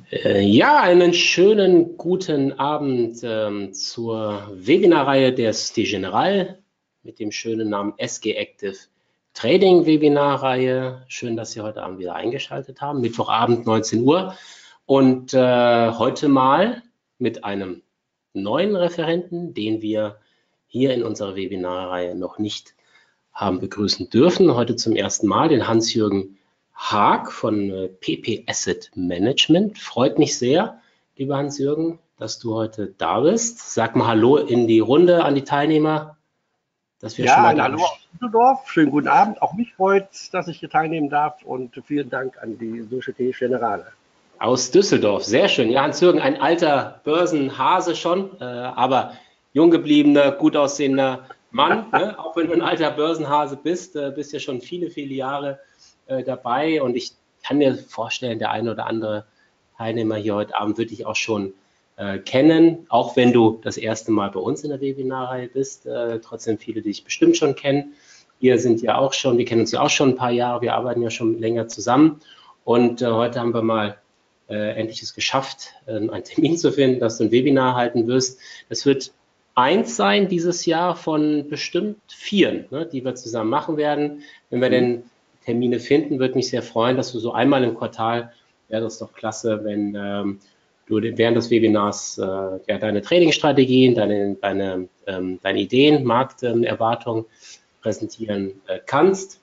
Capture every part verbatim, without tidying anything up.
Äh, Ja, einen schönen guten Abend ähm, zur Webinarreihe der Société Générale mit dem schönen Namen S G Active Trading Webinarreihe. Schön, dass Sie heute Abend wieder eingeschaltet haben. Mittwochabend neunzehn Uhr und äh, heute mal mit einem neuen Referenten, den wir hier in unserer Webinarreihe noch nicht haben begrüßen dürfen. Heute zum ersten Mal den Hans-Jürgen Haag von äh, P P Asset Management. Freut mich sehr, lieber Hans-Jürgen, dass du heute da bist. Sag mal Hallo in die Runde an die Teilnehmer, dass wir schon Ja, mal ein Hallo gleich. aus Düsseldorf. Schönen guten Abend. Auch mich freut es, dass ich hier teilnehmen darf und vielen Dank an die Société Générale. Aus Düsseldorf, sehr schön. Ja, Hans-Jürgen, ein alter Börsenhase schon, äh, aber jung gebliebener, gut aussehender Mann. Ne? Auch wenn du ein alter Börsenhase bist, äh, bist ja schon viele, viele Jahre äh, dabei. Und ich kann mir vorstellen, der eine oder andere Teilnehmer hier heute Abend wird dich auch schon äh, kennen, auch wenn du das erste Mal bei uns in der Webinarreihe bist. Äh, trotzdem viele, die dich bestimmt schon kennen. Wir sind ja auch schon, wir kennen uns ja auch schon ein paar Jahre, wir arbeiten ja schon länger zusammen. Und äh, heute haben wir mal äh, endlich es geschafft, äh, einen Termin zu finden, dass du ein Webinar halten wirst. Das wird eins sein dieses Jahr von bestimmt vier, ne, die wir zusammen machen werden. Wenn wir Mhm. denn Termine finden, würde mich sehr freuen, dass du so einmal im Quartal, wäre das doch klasse, wenn ähm, du während des Webinars äh, ja, deine Trading-Strategien, deine, deine, ähm, deine Ideen, Markterwartungen ähm, präsentieren äh, kannst.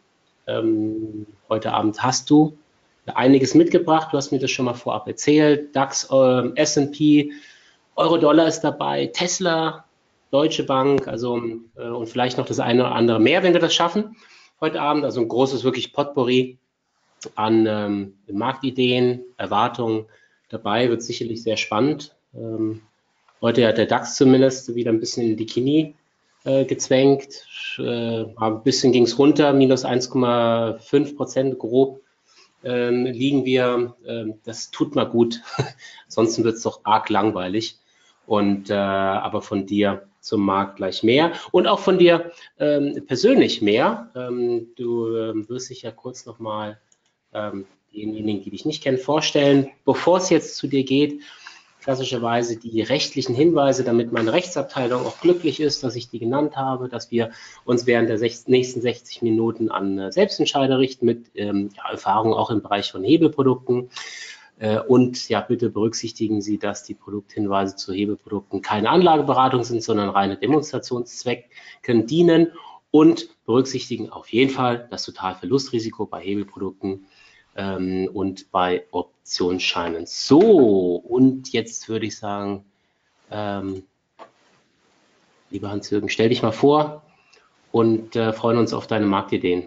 Ähm, heute Abend hast du einiges mitgebracht. Du hast mir das schon mal vorab erzählt. DAX, äh, S und P, Euro-Dollar ist dabei, Tesla, Deutsche Bank, also äh, und vielleicht noch das eine oder andere mehr, wenn wir das schaffen heute Abend. Also ein großes wirklich Potpourri an ähm, Marktideen, Erwartungen dabei. Wird sicherlich sehr spannend. Ähm, heute hat der DAX zumindest wieder ein bisschen in die Knie äh, gezwängt. Äh, ein bisschen ging es runter, minus eins Komma fünf Prozent grob ähm, liegen wir. Ähm, das tut mal gut. Ansonsten wird es doch arg langweilig. Und äh, aber von dir zum Markt gleich mehr und auch von dir ähm, persönlich mehr. Ähm, du ähm, wirst dich ja kurz nochmal ähm, denjenigen, die dich nicht kennen, vorstellen. Bevor es jetzt zu dir geht, klassischerweise die rechtlichen Hinweise, damit meine Rechtsabteilung auch glücklich ist, dass ich die genannt habe, dass wir uns während der nächsten sechzig Minuten an äh, Selbstentscheider richten mit ähm, ja, Erfahrung auch im Bereich von Hebelprodukten. Äh, und ja, bitte berücksichtigen Sie, dass die Produkthinweise zu Hebelprodukten keine Anlageberatung sind, sondern reine Demonstrationszwecke dienen und berücksichtigen auf jeden Fall das Totalverlustrisiko bei Hebelprodukten ähm, und bei Optionsscheinen. So, und jetzt würde ich sagen, ähm, lieber Hans-Jürgen, stell dich mal vor und äh, freuen uns auf deine Marktideen.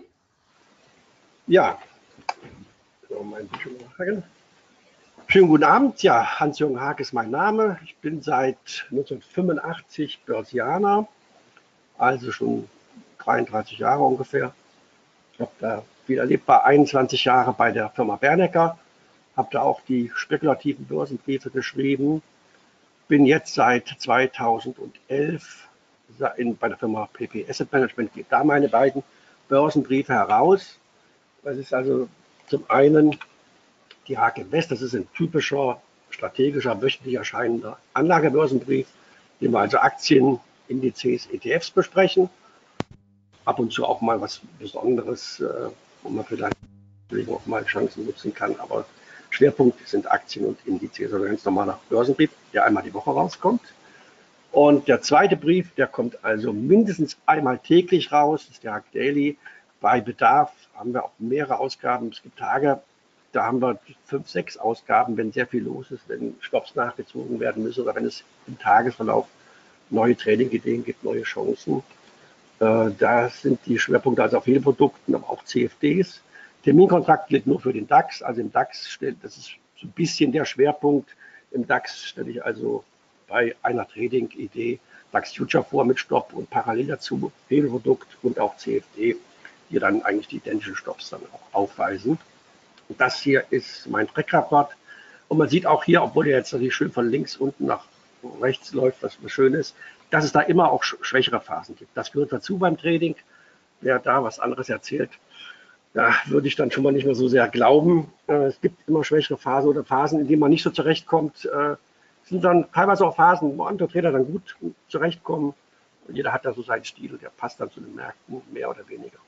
Ja, so, mein Bildschirm machen. Schönen guten Abend. Ja, Hans-Jürgen Haag ist mein Name. Ich bin seit neunzehnhundertfünfundachtzig Börsianer, also schon dreiunddreißig Jahre ungefähr. Ich habe da viel erlebt, war einundzwanzig Jahre bei der Firma Bernecker, habe da auch die spekulativen Börsenbriefe geschrieben. Bin jetzt seit zweitausendelf in, bei der Firma P P Asset Management, gebe da meine beiden Börsenbriefe heraus. Das ist also zum einen die Haag Invest, das ist ein typischer strategischer, wöchentlich erscheinender Anlagebörsenbrief, den wir also Aktien, Indizes, E T Fs besprechen. Ab und zu auch mal was Besonderes, äh, wo man vielleicht auch mal Chancen nutzen kann, aber Schwerpunkt sind Aktien und Indizes, also ein ganz normaler Börsenbrief, der einmal die Woche rauskommt. Und der zweite Brief, der kommt also mindestens einmal täglich raus, das ist der Hack Daily. Bei Bedarf haben wir auch mehrere Ausgaben. Es gibt Tage, da haben wir fünf, sechs Ausgaben, wenn sehr viel los ist, wenn Stops nachgezogen werden müssen oder wenn es im Tagesverlauf neue Trading-Ideen gibt, neue Chancen. Äh, da sind die Schwerpunkte also auf Hebelprodukten, aber auch C F Ds. Terminkontrakt gilt nur für den DAX, also im DAX stellt, das ist so ein bisschen der Schwerpunkt. Im DAX stelle ich also bei einer Trading-Idee DAX Future vor mit Stopp und parallel dazu Hebelprodukt und auch C F D, die dann eigentlich die identischen Stops dann auch aufweisen. Und das hier ist mein Track-Rapport. Und man sieht auch hier, obwohl der jetzt natürlich schön von links unten nach rechts läuft, was schön ist, dass es da immer auch schwächere Phasen gibt. Das gehört dazu beim Trading. Wer da was anderes erzählt, da würde ich dann schon mal nicht mehr so sehr glauben. Äh, es gibt immer schwächere Phasen oder Phasen, in denen man nicht so zurechtkommt. Äh, es sind dann teilweise auch Phasen, wo andere Trainer dann gut zurechtkommen. Und jeder hat da so seinen Stil, der passt dann zu den Märkten, mehr oder weniger.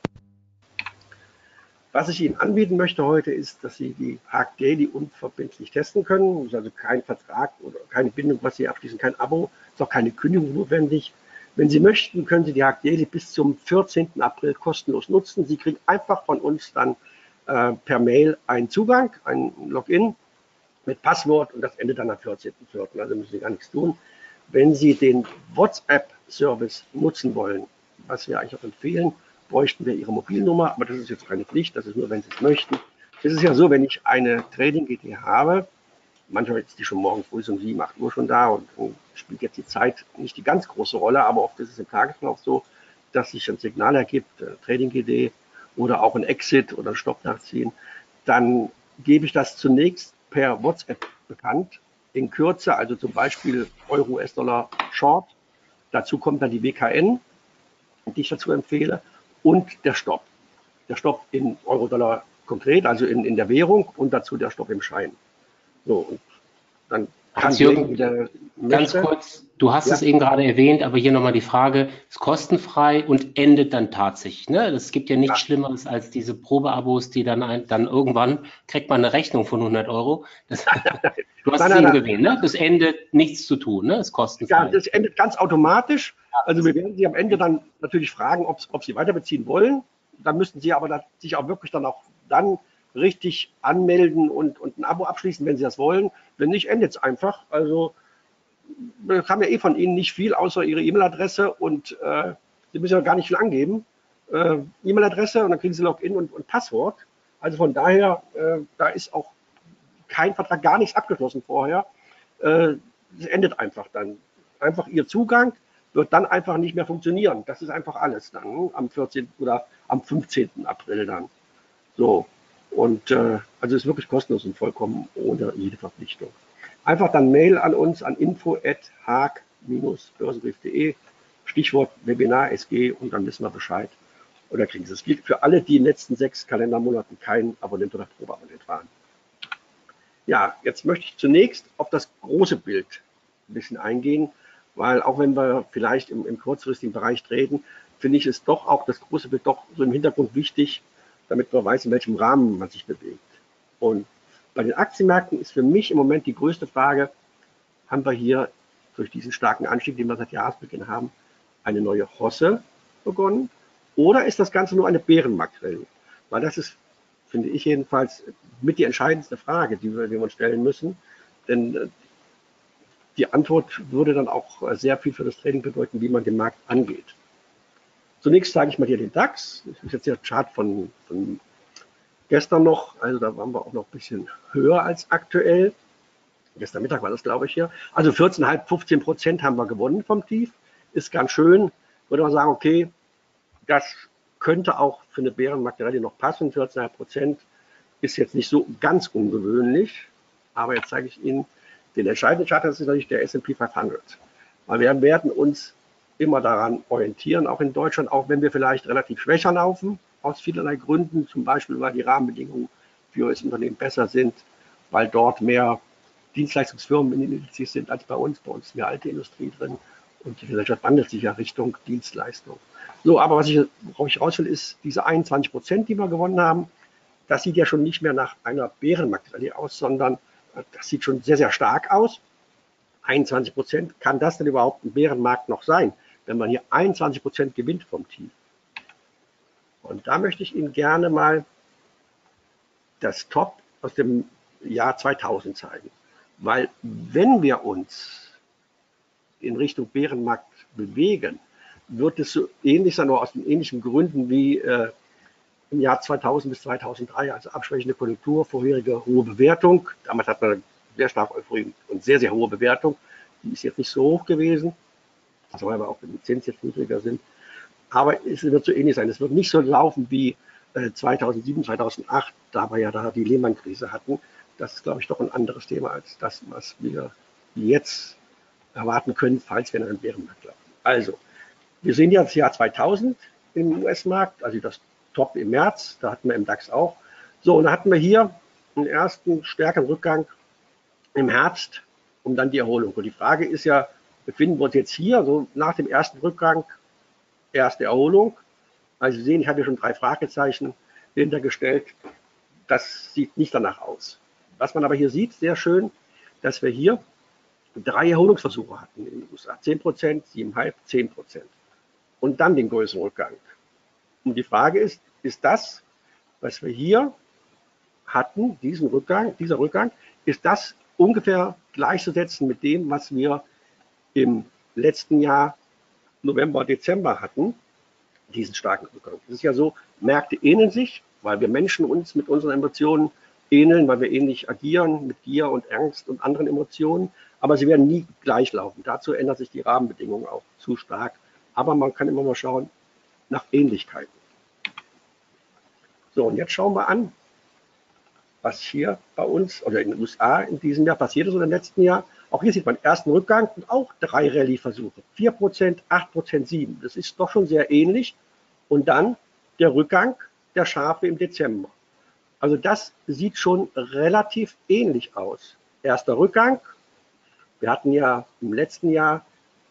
Was ich Ihnen anbieten möchte heute ist, dass Sie die Haag Daily unverbindlich testen können. Es ist also kein Vertrag oder keine Bindung, was Sie abschließen, kein Abo, es ist auch keine Kündigung notwendig. Wenn Sie möchten, können Sie die Haag Daily bis zum vierzehnten April kostenlos nutzen. Sie kriegen einfach von uns dann äh, per Mail einen Zugang, ein Login mit Passwort und das endet dann am vierzehnten vierten Also müssen Sie gar nichts tun. Wenn Sie den WhatsApp-Service nutzen wollen, was wir eigentlich auch empfehlen, bräuchten wir Ihre Mobilnummer, aber das ist jetzt keine Pflicht, das ist nur, wenn Sie es möchten. Es ist ja so, wenn ich eine Trading-Idee habe, manchmal ist die schon morgen früh um sieben, acht Uhr schon da und, und spielt jetzt die Zeit nicht die ganz große Rolle, aber oft ist es im Tagesverlauf so, dass sich ein Signal ergibt, eine Trading-Idee oder auch ein Exit oder ein Stopp nachziehen, dann gebe ich das zunächst per WhatsApp bekannt, in Kürze, also zum Beispiel Euro, U S-Dollar Short. Dazu kommt dann die W K N, die ich dazu empfehle, und der Stopp. Der Stopp in Euro-Dollar konkret, also in, in der Währung und dazu der Stopp im Schein. So, und dann kann Hans-Jürgen, ganz kurz, du hast ja. es eben gerade erwähnt, aber hier nochmal die Frage, ist kostenfrei und endet dann tatsächlich. Ne? Es gibt ja nichts ja. Schlimmeres als diese Probeabos, die dann, ein, dann irgendwann kriegt man eine Rechnung von hundert Euro. Das, du hast nein, es nein, eben nein. erwähnt, ne? Das endet nichts zu tun, ne? Ist kostenfrei. Ja, das endet ganz automatisch. Also wir werden Sie am Ende dann natürlich fragen, ob, ob Sie weiter beziehen wollen. Dann müssten Sie aber sich auch wirklich dann auch dann richtig anmelden und, und ein Abo abschließen, wenn Sie das wollen. Wenn nicht, endet es einfach. Also wir haben ja eh von Ihnen nicht viel, außer Ihre E-Mail-Adresse und äh, Sie müssen ja gar nicht viel angeben. Äh, E-Mail-Adresse und dann kriegen Sie Login und, und Passwort. Also von daher, äh, da ist auch kein Vertrag, gar nichts abgeschlossen vorher. Äh, es endet einfach dann. Einfach Ihr Zugang wird dann einfach nicht mehr funktionieren. Das ist einfach alles dann am vierzehnten oder am fünfzehnten April dann. So. Und äh, also ist wirklich kostenlos und vollkommen ohne jede Verpflichtung. Einfach dann Mail an uns an info at haag börsenbrief punkt de, Stichwort Webinar S G und dann wissen wir Bescheid. Oder kriegen Sie es. Gilt für alle, die in den letzten sechs Kalendermonaten kein Abonnent oder Probeabonnent waren. Ja, jetzt möchte ich zunächst auf das große Bild ein bisschen eingehen, weil auch wenn wir vielleicht im, im kurzfristigen Bereich treten, finde ich es doch auch das große Bild doch so im Hintergrund wichtig, damit man weiß, in welchem Rahmen man sich bewegt. Und bei den Aktienmärkten ist für mich im Moment die größte Frage, haben wir hier durch diesen starken Anstieg, den wir seit Jahresbeginn haben, eine neue Hosse begonnen? Oder ist das Ganze nur eine Bärenmarktrallye? Weil das ist, finde ich jedenfalls, mit die entscheidendste Frage, die wir, die wir uns stellen müssen. Denn die Antwort würde dann auch sehr viel für das Trading bedeuten, wie man den Markt angeht. Zunächst zeige ich mal hier den DAX. Das ist jetzt der Chart von, von gestern noch. Also da waren wir auch noch ein bisschen höher als aktuell. Gestern Mittag war das, glaube ich, hier. Also vierzehn Komma fünf, fünfzehn Prozent haben wir gewonnen vom Tief. Ist ganz schön. Würde man sagen, okay, das könnte auch für eine Bärenmarktrallye noch passen. vierzehn Komma fünf Prozent ist jetzt nicht so ganz ungewöhnlich. Aber jetzt zeige ich Ihnen den entscheidenden Chart. Das ist natürlich der S und P fünfhundert. Weil wir werden uns immer daran orientieren, auch in Deutschland, auch wenn wir vielleicht relativ schwächer laufen, aus vielerlei Gründen, zum Beispiel, weil die Rahmenbedingungen für U S-Unternehmen besser sind, weil dort mehr Dienstleistungsfirmen in den Indizes sind als bei uns. Bei uns ist mehr alte Industrie drin und die Gesellschaft wandelt sich ja Richtung Dienstleistung. So, aber was ich, worauf ich raus will, ist diese einundzwanzig Prozent, die wir gewonnen haben. Das sieht ja schon nicht mehr nach einer Bärenmarktrallye aus, sondern das sieht schon sehr, sehr stark aus. einundzwanzig Prozent, kann das denn überhaupt ein Bärenmarkt noch sein, wenn man hier einundzwanzig Prozent gewinnt vom Tief? Und da möchte ich Ihnen gerne mal das Top aus dem Jahr zweitausend zeigen. Weil wenn wir uns in Richtung Bärenmarkt bewegen, wird es so ähnlich sein, nur aus den ähnlichen Gründen wie äh, im Jahr zweitausend bis zweitausenddrei, also abschwächende Konjunktur, vorherige hohe Bewertung. Damals hat man sehr stark Euphorie und sehr, sehr hohe Bewertung. Die ist jetzt nicht so hoch gewesen, also weil wir auch mit dem Zins jetzt niedriger sind. Aber es wird so ähnlich sein. Es wird nicht so laufen wie äh, zweitausendsieben, zweitausendacht, da wir ja da die Lehman-Krise hatten. Das ist, glaube ich, doch ein anderes Thema als das, was wir jetzt erwarten können, falls wir in einen Bärenmarkt laufen. Also, wir sehen ja das Jahr zweitausend im U S-Markt, also das top im März, da hatten wir im DAX auch. So, und da hatten wir hier einen ersten stärkeren Rückgang im Herbst und dann die Erholung. Und die Frage ist ja, befinden wir uns jetzt hier, so nach dem ersten Rückgang, erste Erholung. Also Sie sehen, ich habe hier schon drei Fragezeichen hintergestellt. Das sieht nicht danach aus. Was man aber hier sieht, sehr schön, dass wir hier drei Erholungsversuche hatten in den U S A. zehn Prozent, sieben Komma fünf, zehn Prozent. Und dann den größeren Rückgang. Und die Frage ist, ist das, was wir hier hatten, diesen Rückgang, dieser Rückgang, ist das ungefähr gleichzusetzen mit dem, was wir im letzten Jahr November, Dezember hatten, diesen starken Rückgang. Es ist ja so, Märkte ähneln sich, weil wir Menschen uns mit unseren Emotionen ähneln, weil wir ähnlich agieren mit Gier und Angst und anderen Emotionen, aber sie werden nie gleich laufen. Dazu ändern sich die Rahmenbedingungen auch zu stark. Aber man kann immer mal schauen nach Ähnlichkeiten. So, und jetzt schauen wir an, was hier bei uns oder in den U S A in diesem Jahr passiert ist oder im letzten Jahr. Auch hier sieht man ersten Rückgang und auch drei Rallye-Versuche. vier Prozent, acht Prozent, sieben Prozent. Das ist doch schon sehr ähnlich. Und dann der Rückgang, der scharfe im Dezember. Also das sieht schon relativ ähnlich aus. Erster Rückgang. Wir hatten ja im letzten Jahr,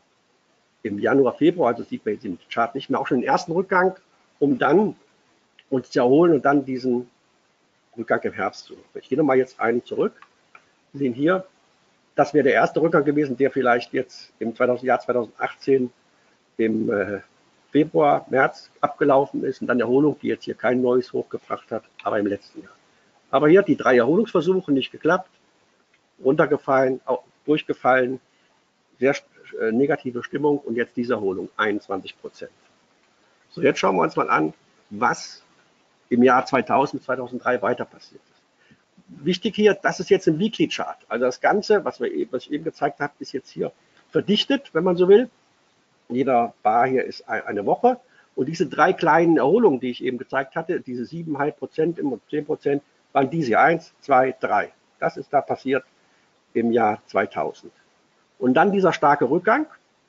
im Januar, Februar, also sieht man jetzt im Chart nicht mehr, auch schon den ersten Rückgang, um dann uns zu erholen und dann diesen Rückgang im Herbst zu machen. Ich gehe nochmal jetzt einen zurück. Wir sehen hier, das wäre der erste Rückgang gewesen, der vielleicht jetzt im Jahr zweitausendachtzehn im äh, Februar, März abgelaufen ist und dann Erholung, die jetzt hier kein neues Hoch gebracht hat, aber im letzten Jahr. Aber hier hat die drei Erholungsversuche nicht geklappt, runtergefallen, auch durchgefallen, sehr äh, negative Stimmung und jetzt diese Erholung, einundzwanzig Prozent. So, jetzt schauen wir uns mal an, was im Jahr zweitausend, zweitausenddrei weiter passiert ist. Wichtig hier, das ist jetzt ein Weekly Chart. Also das Ganze, was, wir, was ich eben gezeigt habe, ist jetzt hier verdichtet, wenn man so will. Jeder Bar hier ist eine Woche. Und diese drei kleinen Erholungen, die ich eben gezeigt hatte, diese sieben Komma fünf Prozent und zehn Prozent, waren diese eins, zwei, drei. Das ist da passiert im Jahr zweitausend. Und dann dieser starke Rückgang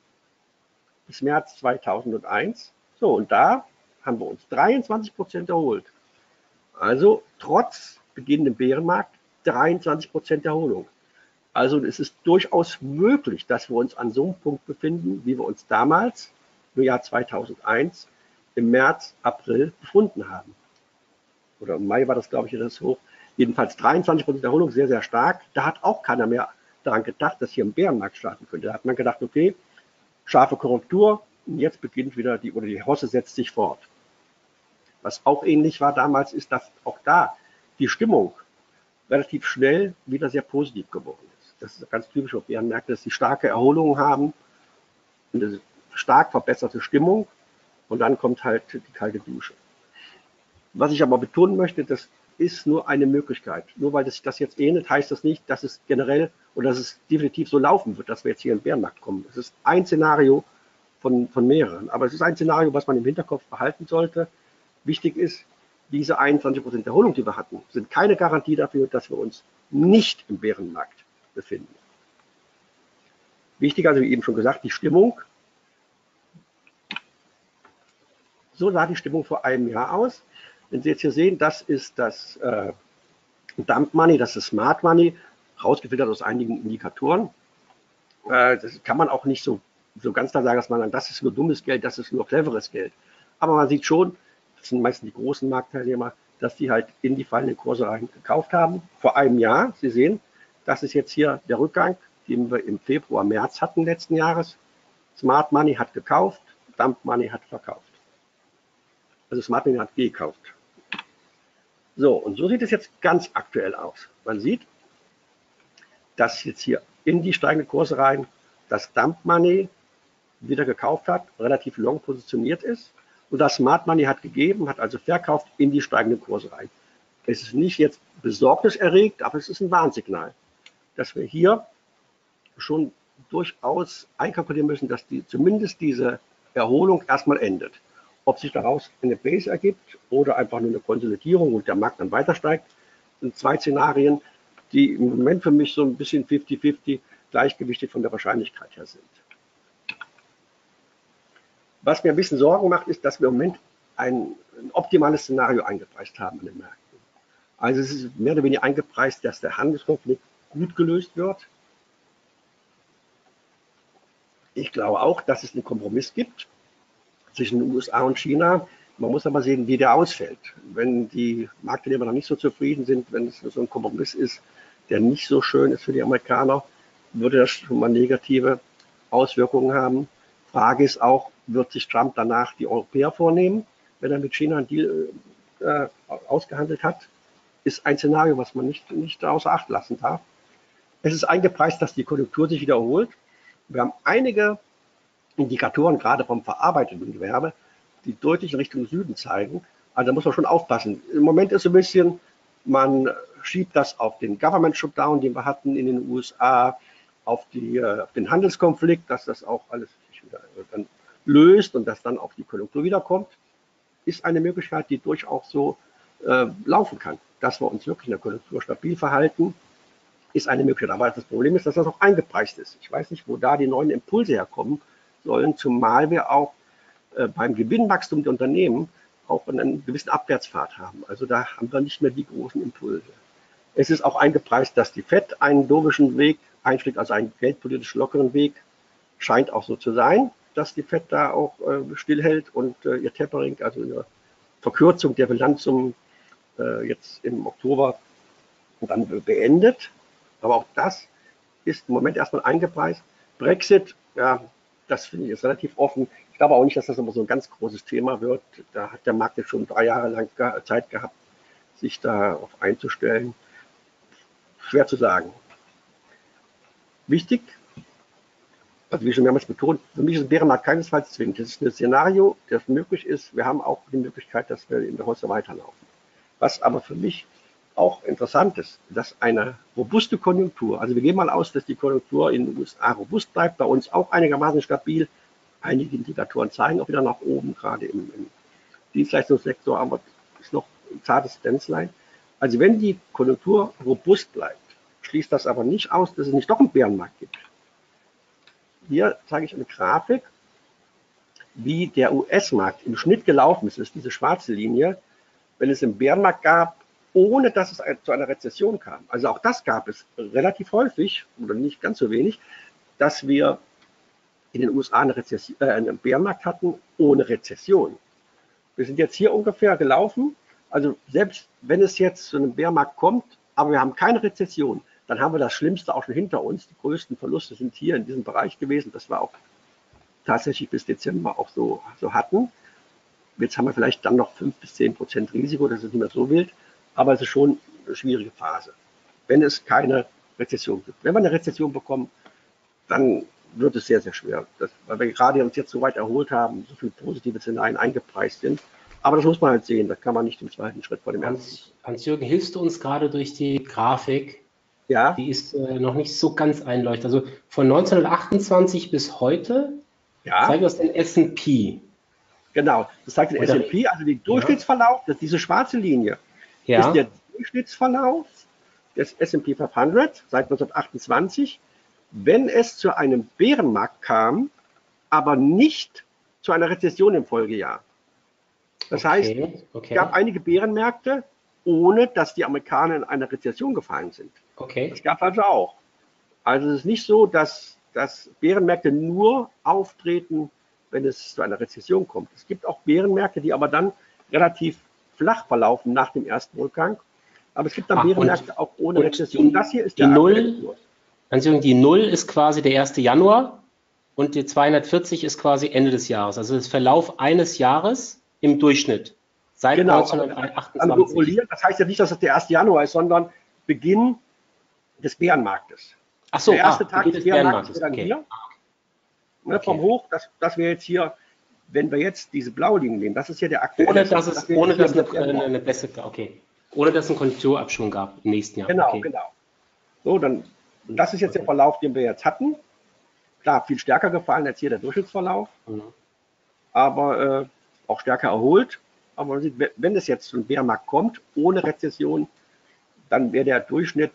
bis März zweitausendeins. So, und da haben wir uns dreiundzwanzig Prozent erholt. Also trotz beginnendem Bärenmarkt dreiundzwanzig Prozent Erholung. Also es ist durchaus möglich, dass wir uns an so einem Punkt befinden, wie wir uns damals im Jahr zweitausendeins im März, April befunden haben. Oder im Mai war das, glaube ich, das Hoch. Jedenfalls dreiundzwanzig Prozent Erholung, sehr, sehr stark. Da hat auch keiner mehr daran gedacht, dass hier ein Bärenmarkt starten könnte. Da hat man gedacht, okay, scharfe Korrektur, und jetzt beginnt wieder die, oder die Hosse setzt sich fort. Was auch ähnlich war damals, ist, dass auch da die Stimmung relativ schnell wieder sehr positiv geworden ist. Das ist ganz typisch auf Bärenmärkten, dass sie starke Erholungen haben, eine stark verbesserte Stimmung und dann kommt halt die kalte Dusche. Was ich aber betonen möchte, das ist nur eine Möglichkeit. Nur weil sich das jetzt ähnelt, heißt das nicht, dass es generell oder dass es definitiv so laufen wird, dass wir jetzt hier in den Bärenmarkt kommen. Es ist ein Szenario von, von mehreren, aber es ist ein Szenario, was man im Hinterkopf behalten sollte. Wichtig ist, diese einundzwanzig Prozent Erholung, die wir hatten, sind keine Garantie dafür, dass wir uns nicht im Bärenmarkt befinden. Wichtig, also wie eben schon gesagt, die Stimmung. So sah die Stimmung vor einem Jahr aus. Wenn Sie jetzt hier sehen, das ist das äh, Dump Money, das ist Smart Money, rausgefiltert aus einigen Indikatoren. Äh, das kann man auch nicht so, so ganz klar sagen, dass man sagt, das ist nur dummes Geld, das ist nur cleveres Geld. Aber man sieht schon, das sind meistens die großen Marktteilnehmer, dass die halt in die fallenden Kurse rein gekauft haben. Vor einem Jahr, Sie sehen, das ist jetzt hier der Rückgang, den wir im Februar, März hatten letzten Jahres. Smart Money hat gekauft, Dump Money hat verkauft. Also Smart Money hat gekauft. So, und so sieht es jetzt ganz aktuell aus. Man sieht, dass jetzt hier in die steigenden Kurse rein das Dump Money wieder gekauft hat, relativ long positioniert ist. Und das Smart Money hat gegeben, hat also verkauft in die steigenden Kurse rein. Es ist nicht jetzt besorgniserregt, aber es ist ein Warnsignal, dass wir hier schon durchaus einkalkulieren müssen, dass die, zumindest diese Erholung erstmal endet. Ob sich daraus eine Base ergibt oder einfach nur eine Konsolidierung und der Markt dann weiter steigt, sind zwei Szenarien, die im Moment für mich so ein bisschen fifty fifty gleichgewichtet von der Wahrscheinlichkeit her sind. Was mir ein bisschen Sorgen macht, ist, dass wir im Moment ein, ein optimales Szenario eingepreist haben an den Märkten. Also es ist mehr oder weniger eingepreist, dass der Handelskonflikt gut gelöst wird. Ich glaube auch, dass es einen Kompromiss gibt zwischen den U S A und China. Man muss aber sehen, wie der ausfällt. Wenn die Marktteilnehmer noch nicht so zufrieden sind, wenn es so ein Kompromiss ist, der nicht so schön ist für die Amerikaner, würde das schon mal negative Auswirkungen haben. Frage ist auch, wird sich Trump danach die Europäer vornehmen, wenn er mit China einen Deal äh, ausgehandelt hat? Ist ein Szenario, was man nicht, nicht außer Acht lassen darf. Es ist eingepreist, dass die Konjunktur sich wiederholt. Wir haben einige Indikatoren, gerade vom verarbeitenden Gewerbe, die deutlich in Richtung Süden zeigen. Also da muss man schon aufpassen. Im Moment ist so ein bisschen, man schiebt das auf den Government Shutdown, den wir hatten in den U S A, auf, die, auf den Handelskonflikt, dass das auch alles sich wieder dann löst und dass dann auch die Konjunktur wiederkommt, ist eine Möglichkeit, die durchaus so äh, laufen kann. Dass wir uns wirklich in der Konjunktur stabil verhalten, ist eine Möglichkeit. Aber das Problem ist, dass das auch eingepreist ist. Ich weiß nicht, wo da die neuen Impulse herkommen sollen, zumal wir auch äh, beim Gewinnwachstum der Unternehmen auch einen gewissen Abwärtspfad haben. Also da haben wir nicht mehr die großen Impulse. Es ist auch eingepreist, dass die Fed einen dovischen Weg einschlägt, also einen geldpolitisch lockeren Weg, scheint auch so zu sein, dass die Fed da auch äh, stillhält und äh, ihr Tapering, also eine Verkürzung der Bilanzsummen äh, jetzt im Oktober dann beendet. Aber auch das ist im Moment erstmal eingepreist. Brexit, ja, das finde ich ist relativ offen. Ich glaube auch nicht, dass das immer so ein ganz großes Thema wird. Da hat der Markt jetzt schon drei Jahre lang Zeit gehabt, sich darauf einzustellen. Schwer zu sagen. Wichtig, also wie schon mehrmals betont, für mich ist ein Bärenmarkt keinesfalls zwingend. Das ist ein Szenario, das möglich ist. Wir haben auch die Möglichkeit, dass wir in der Hause weiterlaufen. Was aber für mich auch interessant ist, dass eine robuste Konjunktur, also wir gehen mal aus, dass die Konjunktur in den U S A robust bleibt, bei uns auch einigermaßen stabil. Einige Indikatoren zeigen auch wieder nach oben, gerade im, im Dienstleistungssektor, aber ist noch ein zartes Tänzlein. Also wenn die Konjunktur robust bleibt, schließt das aber nicht aus, dass es nicht doch einen Bärenmarkt gibt. Hier zeige ich eine Grafik, wie der U S-Markt im Schnitt gelaufen ist. Das ist diese schwarze Linie, wenn es einen Bärenmarkt gab, ohne dass es zu einer Rezession kam. Also auch das gab es relativ häufig, oder nicht ganz so wenig, dass wir in den U S A eine Rezession, äh, einen Bärenmarkt hatten ohne Rezession. Wir sind jetzt hier ungefähr gelaufen. Also selbst wenn es jetzt zu einem Bärenmarkt kommt, aber wir haben keine Rezession, dann haben wir das Schlimmste auch schon hinter uns. Die größten Verluste sind hier in diesem Bereich gewesen, das wir auch tatsächlich bis Dezember auch so, so hatten. Jetzt haben wir vielleicht dann noch fünf bis zehn Prozent Risiko, das ist nicht mehr so wild, aber es ist schon eine schwierige Phase, wenn es keine Rezession gibt. Wenn wir eine Rezession bekommen, dann wird es sehr, sehr schwer, das, weil wir gerade uns jetzt so weit erholt haben, so viele positive Szenarien eingepreist sind. Aber das muss man halt sehen, das kann man nicht im zweiten Schritt vor dem ersten. Hans-Jürgen, hilfst du uns gerade durch die Grafik? Ja. Die ist äh, noch nicht so ganz einleuchtend. Also von neunzehnhundertachtundzwanzig bis heute ja. zeigt das den S und P. Genau, das zeigt den S und P, also den Durchschnittsverlauf, das ist diese schwarze Linie, ja. ist der Durchschnittsverlauf des S und P fünfhundert seit neunzehnhundertachtundzwanzig, wenn es zu einem Bärenmarkt kam, aber nicht zu einer Rezession im Folgejahr. Das okay. heißt, okay. es gab einige Bärenmärkte, ohne dass die Amerikaner in eine Rezession gefallen sind. Okay. Das gab es also auch. Also es ist nicht so, dass, dass Bärenmärkte nur auftreten, wenn es zu einer Rezession kommt. Es gibt auch Bärenmärkte, die aber dann relativ flach verlaufen nach dem ersten Rückgang. Aber es gibt dann Ach, Bärenmärkte und, auch ohne Rezession. Die, das hier ist die Null. Also die Null ist quasi der erste Januar und die zweihundertvierzig ist quasi Ende des Jahres. Also das Verlauf eines Jahres im Durchschnitt. Seit genau, neunzehnhundertachtundzwanzig. Das heißt ja nicht, dass das der erste Januar ist, sondern Beginn des Bärenmarktes. Ach so, der erste ah, Tag des Bärenmarktes ist dann okay. hier. Ne, okay. Vom Hoch, das, das wäre jetzt hier, wenn wir jetzt diese blaue Linie nehmen, das ist hier der aktuelle. Ohne dass es, das ohne dass eine, eine, eine bessere, okay. Ohne dass es einen Konjunkturabschwung gab im nächsten Jahr. Genau, okay. genau. So, dann, das ist jetzt der Verlauf, den wir jetzt hatten. Klar, viel stärker gefallen als hier der Durchschnittsverlauf, mhm. aber äh, auch stärker erholt. Aber man sieht, wenn es jetzt zum Bärenmarkt kommt, ohne Rezession, dann wäre der Durchschnitt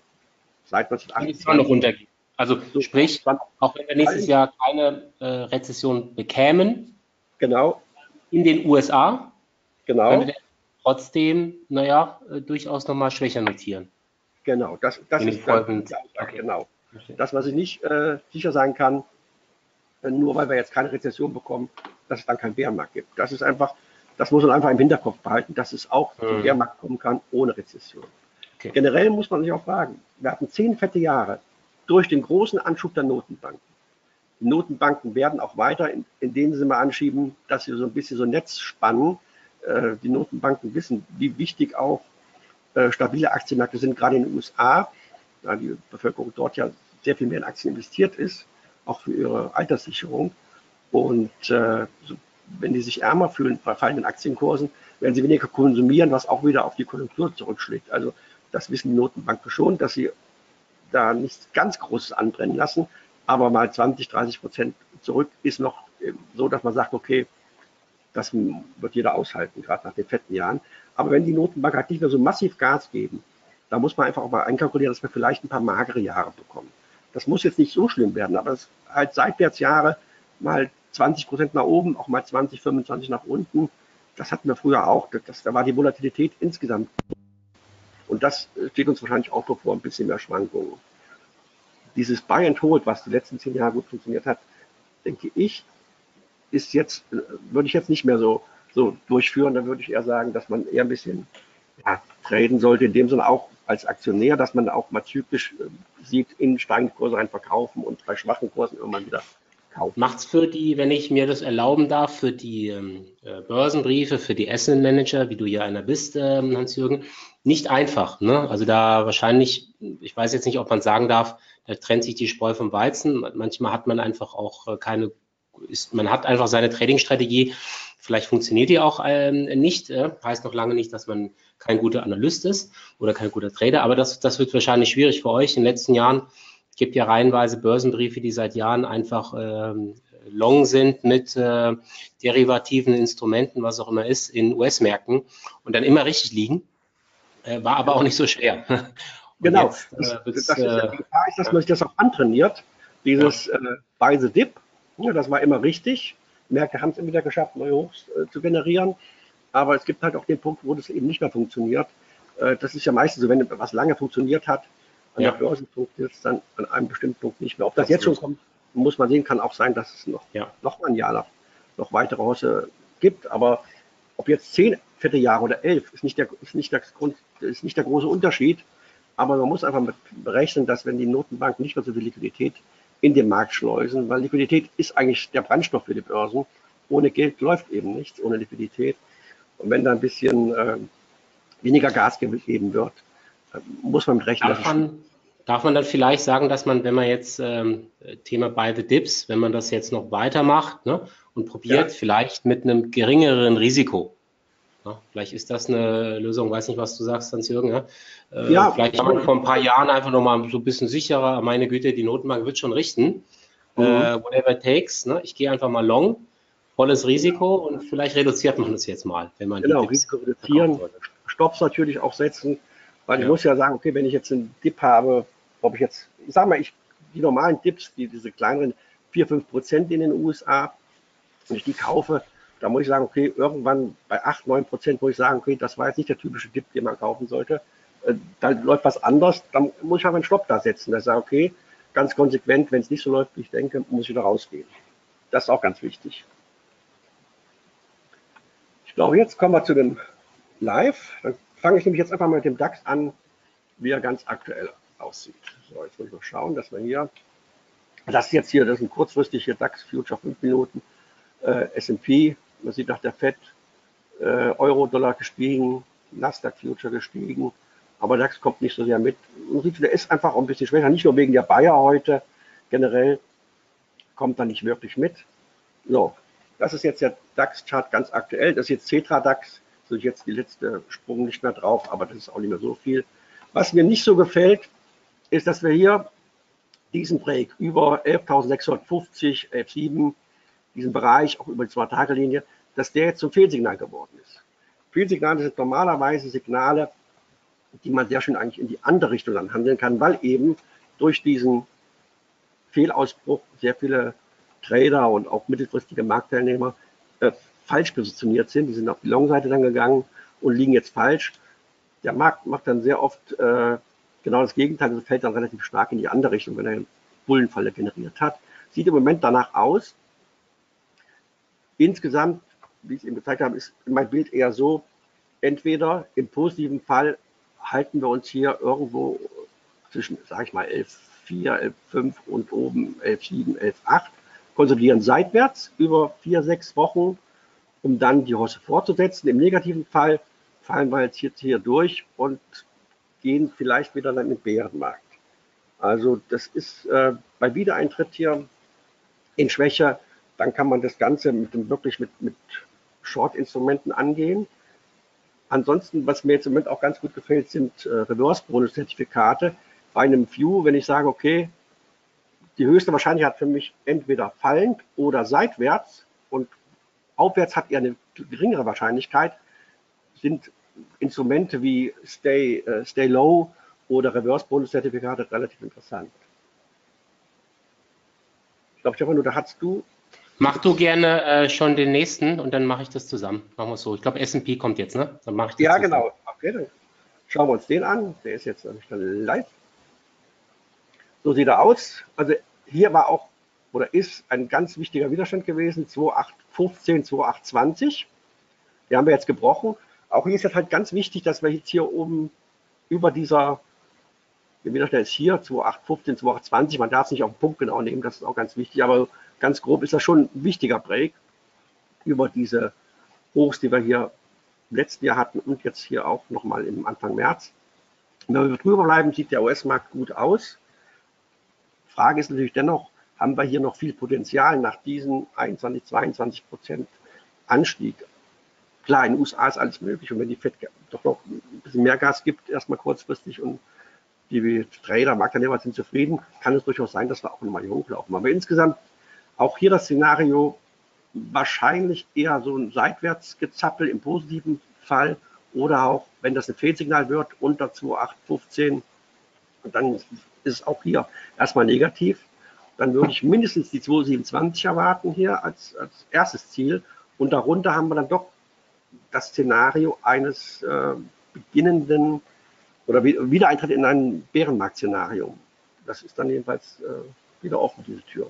seit neunzehnhundertachtundzwanzig noch runtergehen. Also so sprich, auch wenn wir nächstes Jahr keine äh, Rezession bekämen, genau. in den U S A, Genau. könnte der trotzdem, naja, äh, durchaus nochmal schwächer notieren. Genau, das, das In den ist das, Folgen. die Aussage, Okay. genau. Verstehe. Das, was ich nicht äh, sicher sagen kann, äh, nur weil wir jetzt keine Rezession bekommen, dass es dann keinen Bärenmarkt gibt. Das ist einfach, das muss man einfach im Hinterkopf behalten, dass es auch zum Hm. Bärenmarkt kommen kann ohne Rezession. Okay. Generell muss man sich auch fragen, wir hatten zehn fette Jahre durch den großen Anschub der Notenbanken. Die Notenbanken werden auch weiter in, in dem Sinne anschieben, dass sie so ein bisschen so ein Netz spannen. Äh, die Notenbanken wissen, wie wichtig auch äh, stabile Aktienmärkte sind, gerade in den U S A, da die Bevölkerung dort ja sehr viel mehr in Aktien investiert ist, auch für ihre Alterssicherung. Und äh, so, wenn die sich ärmer fühlen bei fallenden Aktienkursen, werden sie weniger konsumieren, was auch wieder auf die Konjunktur zurückschlägt. Also das wissen die Notenbanken schon, dass sie da nichts ganz Großes anbrennen lassen, aber mal zwanzig, dreißig Prozent zurück ist noch so, dass man sagt, okay, das wird jeder aushalten, gerade nach den fetten Jahren. Aber wenn die Notenbank halt nicht mehr so massiv Gas geben, da muss man einfach auch mal einkalkulieren, dass wir vielleicht ein paar magere Jahre bekommen. Das muss jetzt nicht so schlimm werden, aber es halt Seitwärtsjahre mal zwanzig Prozent nach oben, auch mal zwanzig, fünfundzwanzig nach unten. Das hatten wir früher auch. Das, da war die Volatilität insgesamt. Und das steht uns wahrscheinlich auch bevor, ein bisschen mehr Schwankungen. Dieses Buy and Hold, was die letzten zehn Jahre gut funktioniert hat, denke ich, ist jetzt, würde ich jetzt nicht mehr so, so durchführen. Dann würde ich eher sagen, dass man eher ein bisschen ja, traden sollte, in dem Sinne auch als Aktionär, dass man auch mal zyklisch äh, sieht, in steigende Kurse rein verkaufen und bei schwachen Kursen irgendwann wieder kaufen. Macht es für die, wenn ich mir das erlauben darf, für die ähm, äh, Börsenbriefe, für die Asset Manager, wie du ja einer bist, ähm, Hans-Jürgen, nicht einfach. Ne? Also da wahrscheinlich, ich weiß jetzt nicht, ob man sagen darf, da trennt sich die Spreu vom Weizen. Manchmal hat man einfach auch äh, keine, ist, man hat einfach seine Trading-Strategie. Vielleicht funktioniert die auch ähm, nicht. Äh, heißt noch lange nicht, dass man kein guter Analyst ist oder kein guter Trader. Aber das, das wird wahrscheinlich schwierig für euch in den letzten Jahren. Es gibt ja reihenweise Börsenbriefe, die seit Jahren einfach ähm, long sind mit äh, derivativen Instrumenten, was auch immer ist, in U S-Märkten und dann immer richtig liegen. Äh, war aber auch nicht so schwer. Und Genau, jetzt das, äh, wird's, das ist ja äh, die Gefahr, ist, dass ja, man sich das auch antrainiert. ja, Dieses äh, Buy the Dip, ja, das war immer richtig. Märkte haben es immer wieder geschafft, neue Hochs äh, zu generieren. Aber es gibt halt auch den Punkt, wo das eben nicht mehr funktioniert. Äh, das ist ja meistens so, wenn was lange funktioniert hat, an der ja, Börse funktioniert es dann an einem bestimmten Punkt nicht mehr. Ob das jetzt schon absolut. kommt, muss man sehen, kann auch sein, dass es noch, Ja. noch mal ein Jahr noch, noch weitere Hosse gibt. Aber ob jetzt zehn fette Jahre oder elf, ist nicht der, ist nicht der, Grund, ist nicht der große Unterschied. Aber man muss einfach mit berechnen, dass wenn die Notenbanken nicht mehr so viel Liquidität in den Markt schleusen, weil Liquidität ist eigentlich der Brennstoff für die Börsen. Ohne Geld läuft eben nichts, ohne Liquidität. Und wenn da ein bisschen äh, weniger Gas gegeben wird, äh, muss man mit rechnen, dass Darf es schwierig man, darf man dann vielleicht sagen, dass man, wenn man jetzt ähm, Thema Buy the Dips, wenn man das jetzt noch weitermacht, ne, und ist. Ja, probiert, vielleicht mit einem geringeren Risiko. Ja, vielleicht ist das eine Lösung, weiß nicht, was du sagst, Hans-Jürgen. Ja? Äh, ja, vielleicht kann man vor ein paar Jahren einfach nochmal so ein bisschen sicherer, meine Güte, die Notenbank wird schon richten, äh, mhm. whatever it takes. Ne? Ich gehe einfach mal long, volles Risiko und vielleicht reduziert man das jetzt mal, wenn man die Genau, Dips Risiko verkaufen reduzieren, sollte. Stops natürlich auch setzen, weil ich Ja, muss ja sagen, okay, wenn ich jetzt einen Dip habe, ob ich jetzt, ich sag mal, ich, die normalen Dips, die, diese kleineren vier, fünf Prozent in den U S A, wenn ich die kaufe, da muss ich sagen, okay, irgendwann bei acht, neun Prozent muss ich sagen, okay, das war jetzt nicht der typische Dip, den man kaufen sollte. Äh, Da läuft was anders, dann muss ich aber einen Stopp da setzen. Da sage ich, okay, ganz konsequent, wenn es nicht so läuft, wie ich denke, muss ich wieder rausgehen. Das ist auch ganz wichtig. Ich glaube, jetzt kommen wir zu dem Live. Dann fange ich nämlich jetzt einfach mal mit dem DAX an, wie er ganz aktuell aussieht. So, jetzt muss ich mal schauen, dass wir hier, das ist jetzt hier, das ist ein kurzfristiger DAX Future fünf Minuten, äh, S und P, man sieht nach der Fed, äh, Euro, Dollar gestiegen, Nasdaq Future gestiegen, aber DAX kommt nicht so sehr mit. Man sieht, der ist einfach auch ein bisschen schwächer, nicht nur wegen der Bayer heute, generell kommt er nicht wirklich mit. So, das ist jetzt der DAX-Chart ganz aktuell. Das ist jetzt Cetra DAX. Das ist jetzt die letzte Sprung nicht mehr drauf, aber das ist auch nicht mehr so viel. Was mir nicht so gefällt, ist, dass wir hier diesen Break über elftausendsechshundertfünfzig, elf Komma sieben, diesen Bereich, auch über die zwei-Tage-Linie, dass der jetzt zum Fehlsignal geworden ist. Fehlsignale sind normalerweise Signale, die man sehr schön eigentlich in die andere Richtung dann handeln kann, weil eben durch diesen Fehlausbruch sehr viele Trader und auch mittelfristige Marktteilnehmer äh, falsch positioniert sind. Die sind auf die Long-Seite dann gegangen und liegen jetzt falsch. Der Markt macht dann sehr oft äh, genau das Gegenteil, also fällt dann relativ stark in die andere Richtung, wenn er eine Bullenfalle generiert hat. Sieht im Moment danach aus. Insgesamt, wie ich eben gezeigt habe, ist mein Bild eher so, entweder im positiven Fall halten wir uns hier irgendwo zwischen, sage ich mal, elf Komma vier, elf Komma fünf und oben elf Komma sieben, elf Komma acht, konsolidieren seitwärts über vier, sechs Wochen, um dann die Hausse fortzusetzen. Im negativen Fall fallen wir jetzt hier, hier durch und gehen vielleicht wieder dann in den Bärenmarkt. Also das ist äh, bei Wiedereintritt hier in Schwäche, dann kann man das Ganze mit dem, wirklich mit, mit Short-Instrumenten angehen. Ansonsten, was mir jetzt im Moment auch ganz gut gefällt, sind äh, Reverse-Bonus-Zertifikate. Bei einem View, wenn ich sage, okay, die höchste Wahrscheinlichkeit für mich entweder fallend oder seitwärts und aufwärts hat eher eine geringere Wahrscheinlichkeit, sind Instrumente wie Stay, äh, Stay Low oder Reverse-Bonus-Zertifikate relativ interessant. Ich glaube, Stefan, da hast du. Mach du gerne äh, schon den nächsten und dann mache ich das zusammen. Machen wir es so. Ich glaube, S und P kommt jetzt, ne? Dann mache ich das Ja, zusammen. genau. Okay, dann schauen wir uns den an. Der ist jetzt dann live. So sieht er aus. Also hier war auch oder ist ein ganz wichtiger Widerstand gewesen, zwei Komma acht fünfzehn, zwei Komma acht zwanzig. Den haben wir jetzt gebrochen. Auch hier ist jetzt halt ganz wichtig, dass wir jetzt hier oben über dieser, der Widerstand ist hier, zwei Komma acht fünfzehn, zwei Komma acht zwanzig. Man darf es nicht auf den Punkt genau nehmen, das ist auch ganz wichtig, aber ganz grob ist das schon ein wichtiger Break über diese Hochs, die wir hier im letzten Jahr hatten und jetzt hier auch nochmal im Anfang März. Und wenn wir drüber bleiben, sieht der U S-Markt gut aus. Frage ist natürlich dennoch, haben wir hier noch viel Potenzial nach diesen einundzwanzig, zweiundzwanzig Prozent Anstieg? Klar, in den U S A ist alles möglich und wenn die Fed doch noch ein bisschen mehr Gas gibt, erstmal kurzfristig und die Trader, Marktteilnehmer sind zufrieden, kann es durchaus sein, dass wir auch nochmal hier hochlaufen. Aber insgesamt auch hier das Szenario wahrscheinlich eher so ein Seitwärtsgezappel im positiven Fall oder auch, wenn das ein Fehlsignal wird, unter zwei Komma acht fünfzehn, dann ist es auch hier erstmal negativ. Dann würde ich mindestens die zwei Komma siebenundzwanzig erwarten hier als, als erstes Ziel und darunter haben wir dann doch das Szenario eines äh, beginnenden oder Wiedereintritt in ein Bärenmarkt-Szenario. Das ist dann jedenfalls äh, wieder offen, diese Tür.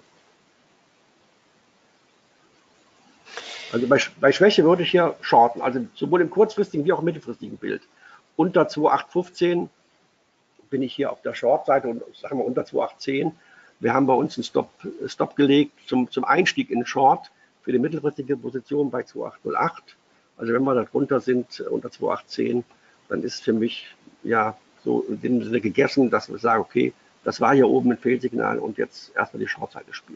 Also bei, bei Schwäche würde ich hier shorten, also sowohl im kurzfristigen wie auch im mittelfristigen Bild. Unter zwei Komma acht fünfzehn bin ich hier auf der Short-Seite und sagen wir unter zwei Komma acht zehn. Wir haben bei uns einen Stop, Stop gelegt zum, zum Einstieg in Short für die mittelfristige Position bei zwei Komma acht null acht. Also wenn wir da drunter sind, unter zwei Komma acht zehn, dann ist für mich ja so in dem Sinne gegessen, dass wir sagen, okay, das war hier oben ein Fehlsignal und jetzt erstmal die Short-Seite spielen.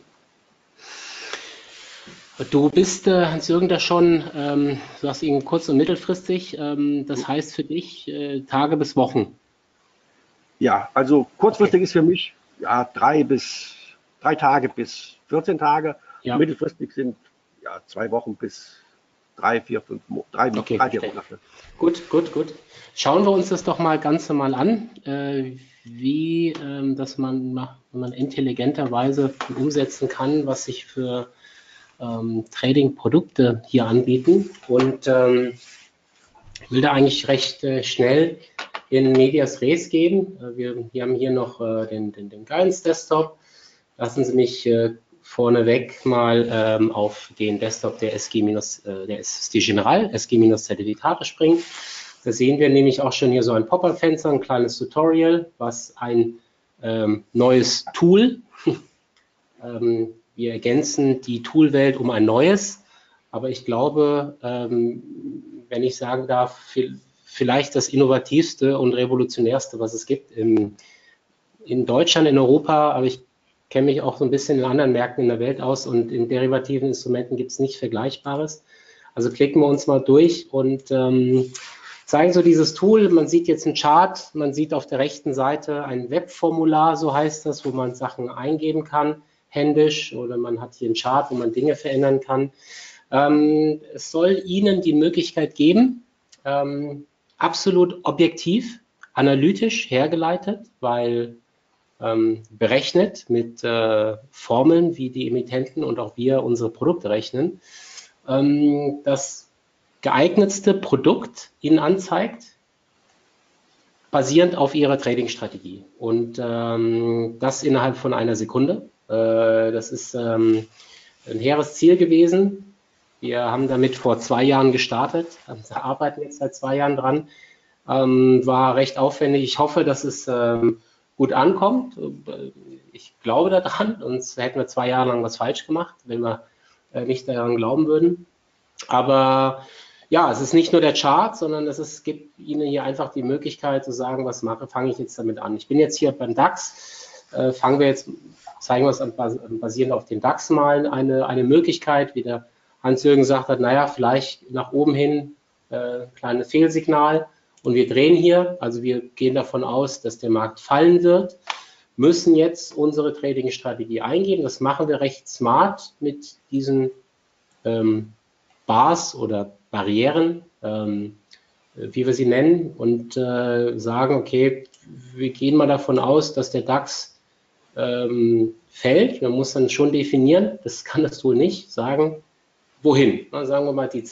Du bist, äh, Hans-Jürgen, da schon, ähm, du hast ihn kurz- und mittelfristig, ähm, das heißt für dich äh, Tage bis Wochen? Ja, also kurzfristig okay. Ist für mich ja drei bis drei Tage bis vierzehn Tage. Ja. Mittelfristig sind ja zwei Wochen bis drei, vier, fünf, drei, okay, drei vier Monate. Gut, gut, gut. Schauen wir uns das doch mal ganz normal an, äh, wie ähm, dass man, wenn man intelligenterweise umsetzen kann, was sich für ähm, Trading-Produkte hier anbieten. Und ähm, ich will da eigentlich recht äh, schnell in Medias Res gehen. Äh, wir, wir haben hier noch äh, den, den, den Guidance Desktop. Lassen Sie mich äh, vorneweg mal ähm, auf den Desktop der S G-, äh, der S T General, S G-Zertifikate springen. Da sehen wir nämlich auch schon hier so ein Pop-up-Fenster, ein kleines Tutorial, was ein ähm, neues Tool. ähm, wir ergänzen die Toolwelt um ein neues, aber ich glaube, ähm, wenn ich sagen darf, vielleicht das innovativste und revolutionärste, was es gibt im, in Deutschland, in Europa, aber ich kenne mich auch so ein bisschen in anderen Märkten in der Welt aus und in derivativen Instrumenten gibt es nicht Vergleichbares. Also klicken wir uns mal durch und ähm, zeigen so dieses Tool. Man sieht jetzt einen Chart, man sieht auf der rechten Seite ein Webformular, so heißt das, wo man Sachen eingeben kann, händisch, oder man hat hier einen Chart, wo man Dinge verändern kann. Ähm, es soll Ihnen die Möglichkeit geben, ähm, absolut objektiv, analytisch hergeleitet, weil ähm, berechnet mit äh, Formeln, wie die Emittenten und auch wir unsere Produkte rechnen, ähm, das geeignetste Produkt Ihnen anzeigt, basierend auf Ihrer Trading-Strategie. Und ähm, das innerhalb von einer Sekunde. Äh, das ist ähm, ein hehres Ziel gewesen. Wir haben damit vor zwei Jahren gestartet, wir arbeiten jetzt seit zwei Jahren dran. Ähm, war recht aufwendig. Ich hoffe, dass es ähm, gut ankommt. Ich glaube daran, sonst hätten wir zwei Jahre lang was falsch gemacht, wenn wir äh, nicht daran glauben würden. Aber ja, es ist nicht nur der Chart, sondern es ist, gibt Ihnen hier einfach die Möglichkeit zu sagen, was mache, fange ich jetzt damit an. Ich bin jetzt hier beim DAX, äh, fangen wir jetzt, zeigen wir es an, basierend auf den DAX mal eine, eine Möglichkeit, wie der Hans-Jürgen gesagt hat, naja, vielleicht nach oben hin äh, kleines Fehlsignal und wir drehen hier, also wir gehen davon aus, dass der Markt fallen wird, müssen jetzt unsere Trading-Strategie eingeben. Das machen wir recht smart mit diesen ähm, Bars oder Barrieren, ähm, wie wir sie nennen, und äh, sagen, okay, wir gehen mal davon aus, dass der DAX ähm, fällt. Man muss dann schon definieren, das kann das Tool nicht, sagen, wohin. Na, sagen wir mal die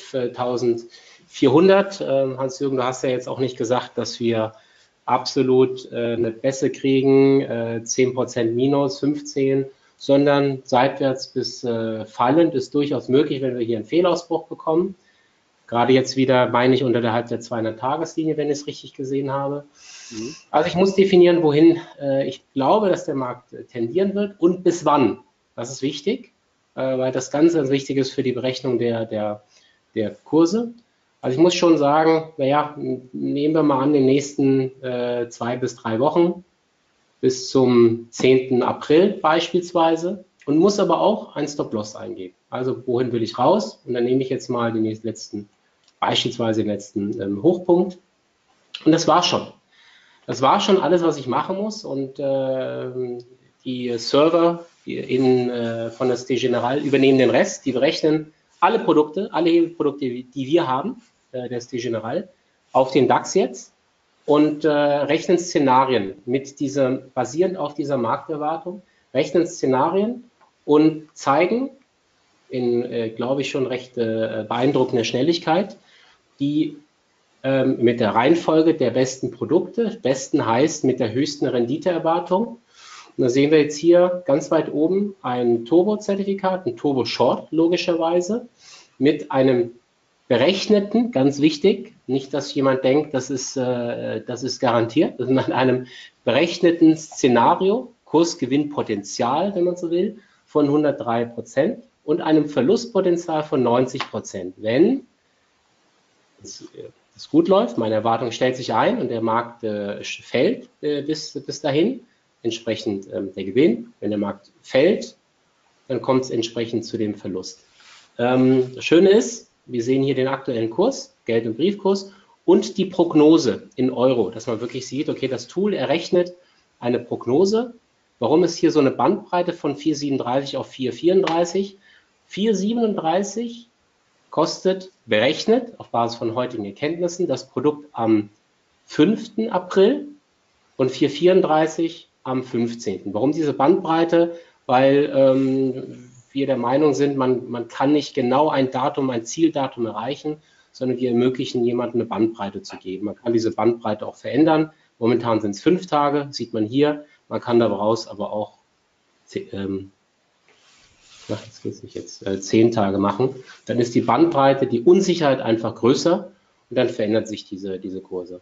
elftausendvierhundert. Ähm, Hans-Jürgen, du hast ja jetzt auch nicht gesagt, dass wir absolut äh, eine Bässe kriegen, äh, zehn Prozent minus, fünfzehn, sondern seitwärts bis äh, fallend ist durchaus möglich, wenn wir hier einen Fehlausbruch bekommen. Gerade jetzt wieder, meine ich, unterhalb der zweihundert-Tageslinie, wenn ich es richtig gesehen habe. Mhm. Also ich muss definieren, wohin äh, ich glaube, dass der Markt äh, tendieren wird und bis wann. Das ist wichtig, äh, weil das ganz, ganz wichtig ist für die Berechnung der, der, der Kurse. Also ich muss schon sagen, naja, nehmen wir mal an, den nächsten äh, zwei bis drei Wochen bis zum zehnten April beispielsweise, und muss aber auch ein Stop-Loss eingeben. Also wohin will ich raus? Und dann nehme ich jetzt mal den letzten, beispielsweise den letzten ähm, Hochpunkt. Und das war schon. Das war schon alles, was ich machen muss. Und äh, die Server die in, äh, von der Société Générale übernehmen den Rest. Die berechnen alle Produkte, alle Produkte, die wir haben, äh, der Société Générale, auf den DAX jetzt. Und äh, rechnen Szenarien mit dieser, basierend auf dieser Markterwartung, rechnen Szenarien und zeigen in, äh, glaube ich, schon recht äh, beeindruckender Schnelligkeit, die ähm, mit der Reihenfolge der besten Produkte, besten heißt mit der höchsten Renditeerwartung. Und da sehen wir jetzt hier ganz weit oben ein Turbo-Zertifikat, ein Turbo-Short logischerweise, mit einem berechneten, ganz wichtig, nicht, dass jemand denkt, das ist, äh, das ist garantiert, sondern einem berechneten Szenario, Kursgewinnpotenzial, wenn man so will, von hundertdrei Prozent und einem Verlustpotenzial von neunzig Prozent. Wenn es gut läuft, meine Erwartung stellt sich ein und der Markt äh, fällt äh, bis, bis dahin, entsprechend ähm, der Gewinn. Wenn der Markt fällt, dann kommt es entsprechend zu dem Verlust. Ähm, das Schöne ist, wir sehen hier den aktuellen Kurs, Geld- und Briefkurs und die Prognose in Euro, dass man wirklich sieht, okay, das Tool errechnet eine Prognose. Warum ist hier so eine Bandbreite von vier Komma siebenunddreißig auf vier Komma vierunddreißig? vier Komma siebenunddreißig kostet berechnet auf Basis von heutigen Erkenntnissen das Produkt am fünften April und vier Komma vierunddreißig am fünfzehnten Warum diese Bandbreite? Weil ähm, wir der Meinung sind, man, man kann nicht genau ein Datum, ein Zieldatum erreichen, sondern wir ermöglichen jemandem eine Bandbreite zu geben. Man kann diese Bandbreite auch verändern. Momentan sind es fünf Tage, sieht man hier. Man kann daraus aber auch ähm, das geht's nicht jetzt, äh, zehn Tage machen. Dann ist die Bandbreite, die Unsicherheit einfach größer und dann verändert sich diese, diese Kurse.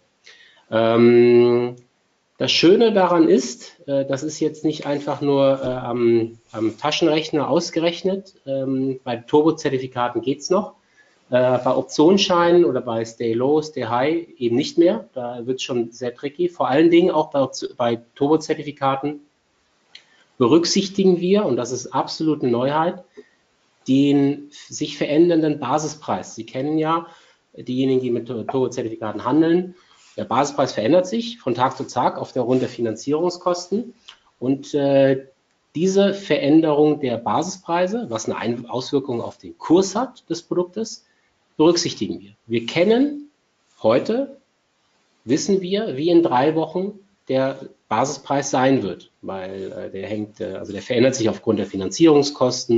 Ähm, Das Schöne daran ist, äh, das ist jetzt nicht einfach nur äh, am, am Taschenrechner ausgerechnet. Ähm, bei Turbo-Zertifikaten geht es noch. Äh, bei Optionsscheinen oder bei Stay Low, Stay High eben nicht mehr. Da wird es schon sehr tricky. Vor allen Dingen auch bei, bei Turbo-Zertifikaten berücksichtigen wir, und das ist absolut eine Neuheit, den sich verändernden Basispreis. Sie kennen ja diejenigen, die mit Turbo-Zertifikaten handeln. Der Basispreis verändert sich von Tag zu Tag aufgrund der Finanzierungskosten und äh, diese Veränderung der Basispreise, was eine Auswirkung auf den Kurs hat des Produktes, berücksichtigen wir. Wir kennen heute, wissen wir, wie in drei Wochen der Basispreis sein wird, weil äh, der hängt, äh, also der verändert sich aufgrund der Finanzierungskosten,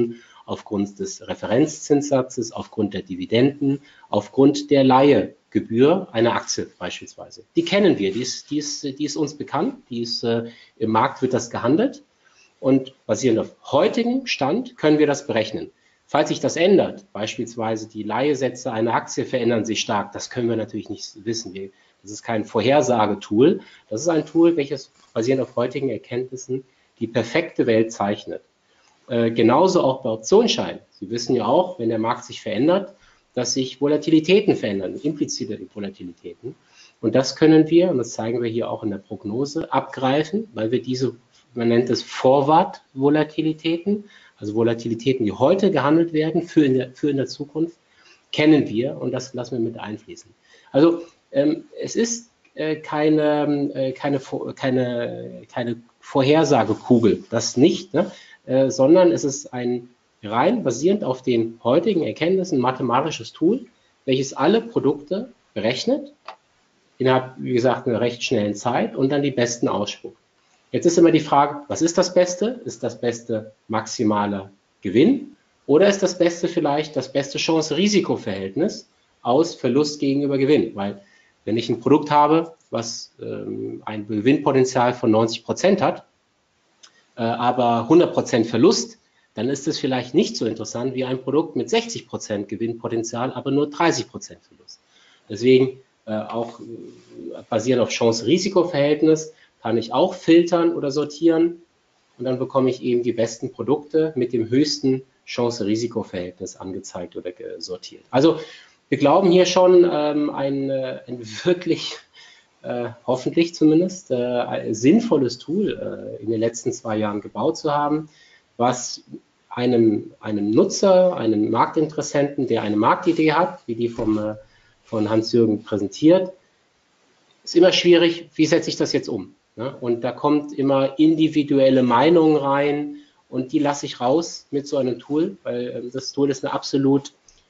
aufgrund des Referenzzinssatzes, aufgrund der Dividenden, aufgrund der Leihegebühr einer Aktie beispielsweise. Die kennen wir, die ist, die ist, die ist uns bekannt, die ist, äh, im Markt wird das gehandelt und basierend auf heutigem Stand können wir das berechnen. Falls sich das ändert, beispielsweise die Leihesätze einer Aktie verändern sich stark, das können wir natürlich nicht wissen. Wir, das ist kein Vorhersagetool, das ist ein Tool, welches basierend auf heutigen Erkenntnissen die perfekte Welt zeichnet. Äh, genauso auch bei Optionsscheinen. Sie wissen ja auch, wenn der Markt sich verändert, dass sich Volatilitäten verändern, implizite Volatilitäten. Und das können wir, und das zeigen wir hier auch in der Prognose, abgreifen, weil wir diese, man nennt es Forward-Volatilitäten, also Volatilitäten, die heute gehandelt werden für in der, für in der Zukunft, kennen wir und das lassen wir mit einfließen. Also ähm, es ist äh, keine, äh, keine, keine, keine Vorhersagekugel, das nicht, ne? äh, sondern es ist ein rein basierend auf den heutigen Erkenntnissen mathematisches Tool, welches alle Produkte berechnet, innerhalb, wie gesagt, einer recht schnellen Zeit und dann die besten ausspuckt. Jetzt ist immer die Frage, was ist das Beste? Ist das Beste maximaler Gewinn oder ist das Beste vielleicht das beste Chance-Risiko-Verhältnis aus Verlust gegenüber Gewinn? Weil wenn ich ein Produkt habe, was ähm, ein Gewinnpotenzial von neunzig Prozent hat, äh, aber hundert Prozent Verlust, dann ist es vielleicht nicht so interessant wie ein Produkt mit sechzig Prozent Gewinnpotenzial, aber nur dreißig Prozent Verlust. Deswegen äh, auch äh, basierend auf Chance-Risiko-Verhältnis kann ich auch filtern oder sortieren und dann bekomme ich eben die besten Produkte mit dem höchsten Chance-Risiko-Verhältnis angezeigt oder sortiert. Also wir glauben hier schon ähm, ein, ein wirklich, äh, hoffentlich zumindest, äh, ein sinnvolles Tool äh, in den letzten zwei Jahren gebaut zu haben, was einem, einem Nutzer, einem Marktinteressenten, der eine Marktidee hat, wie die vom, äh, von Hans-Jürgen präsentiert, ist immer schwierig, wie setze ich das jetzt um? Ne? Und da kommt immer individuelle Meinungen rein und die lasse ich raus mit so einem Tool, weil ähm, das Tool ist eine absolut